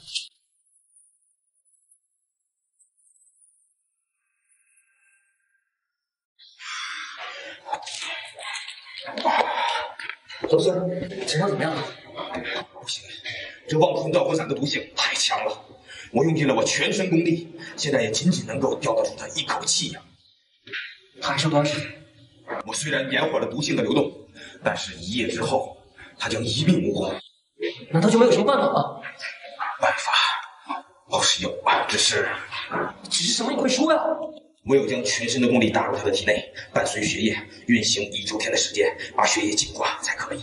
周四，情况怎么样？不行，这望春调魂散的毒性太强了，我用尽了我全身功力，现在也仅仅能够调得出他一口气呀。他还剩多长时间？我虽然延缓了毒性的流动，但是一夜之后，他将一命呜呼。 难道就没有什么办法吗？ 办法倒是有啊，只是只是什么？你快说呀！ 唯有将全身的功力打入他的体内，伴随血液运行一周天的时间，把血液净化才可以。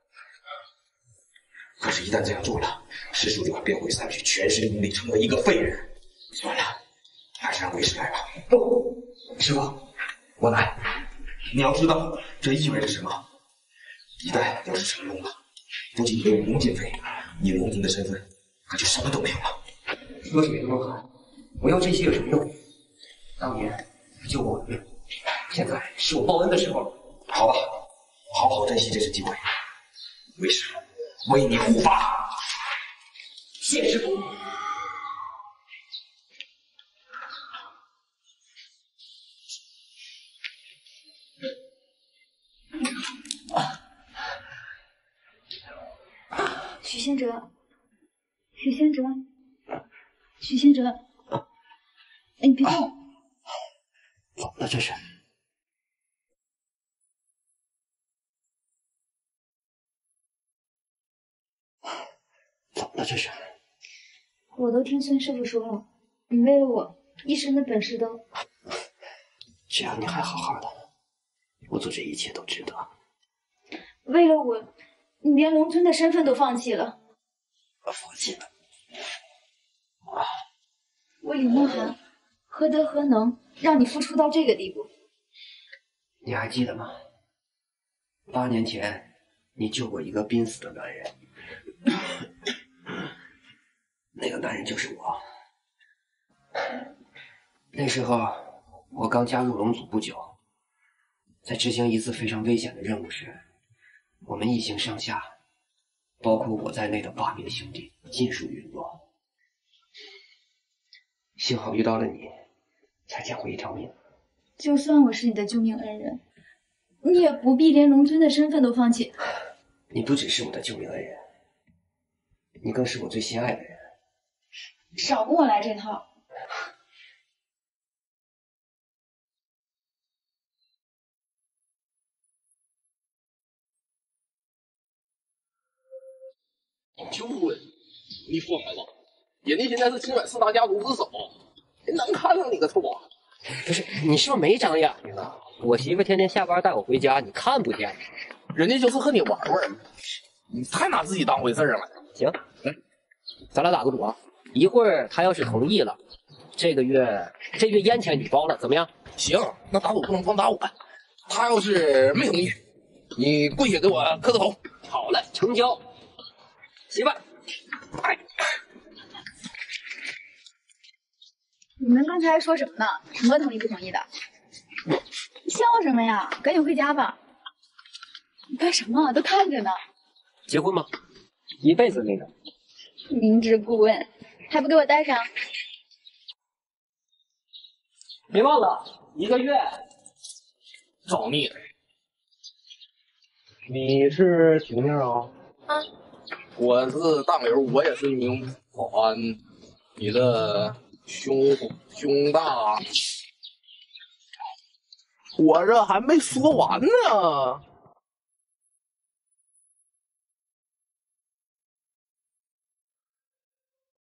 可是，一旦这样做了，施术者便会散去全身功力，成为一个废人。算了，还是让为师来吧。不，师傅，我来。你要知道，这意味着什么？一旦要是成功了，不仅没有龙进废，你龙族的身份可就什么都没有了。 说是给梦涵，我要这些有什么用？当年救过我的命，现在是我报恩的时候了。 好吧，好好珍惜这次机会。为师为你护法。 谢师傅。 许仙哲，许仙哲，许仙哲，哎，你别动！ 怎么了这是？怎么了这是？ 我都听孙师傅说了，你为了我一身的本事都…… 只要你还好好的，我做这一切都值得。 为了我，你连龙尊的身份都放弃了。 我放弃了。 我李梦涵何德何能让你付出到这个地步？ 你还记得吗？八年前，你救过一个濒死的男人，那个男人就是我。那时候我刚加入龙族不久，在执行一次非常危险的任务时，我们一行上下，包括我在内的八名兄弟尽数陨落。幸好遇到了你，才捡回一条命。 就算我是你的救命恩人，你也不必连龙尊的身份都放弃。 你不只是我的救命恩人，你更是我最心爱的人。 少跟我来这套！ 求婚？你疯了！人家现在是清远四大家族之首，人能看上你个臭啊！ 不是，你是不是没长眼睛啊？我媳妇天天下班带我回家，你看不见。 人家就是和你玩玩，你太拿自己当回事了。 行，来，咱俩打个赌啊！一会儿他要是同意了，这个月这月烟钱你包了，怎么样？ 行，那打赌不能光打我。他要是没同意，你跪下给我磕个头。 好嘞，成交。媳妇，哎。 你们刚才还说什么呢？什么同意不同意的？笑什么呀？赶紧回家吧！你干什么？都看着呢。 结婚吗？一辈子那个。 明知故问，还不给我带上？ 别忘了，一个月。 找你。你是婷婷啊？ 啊。 我是大刘，我也是一名保安。你的胸胸大，我这还没说完呢。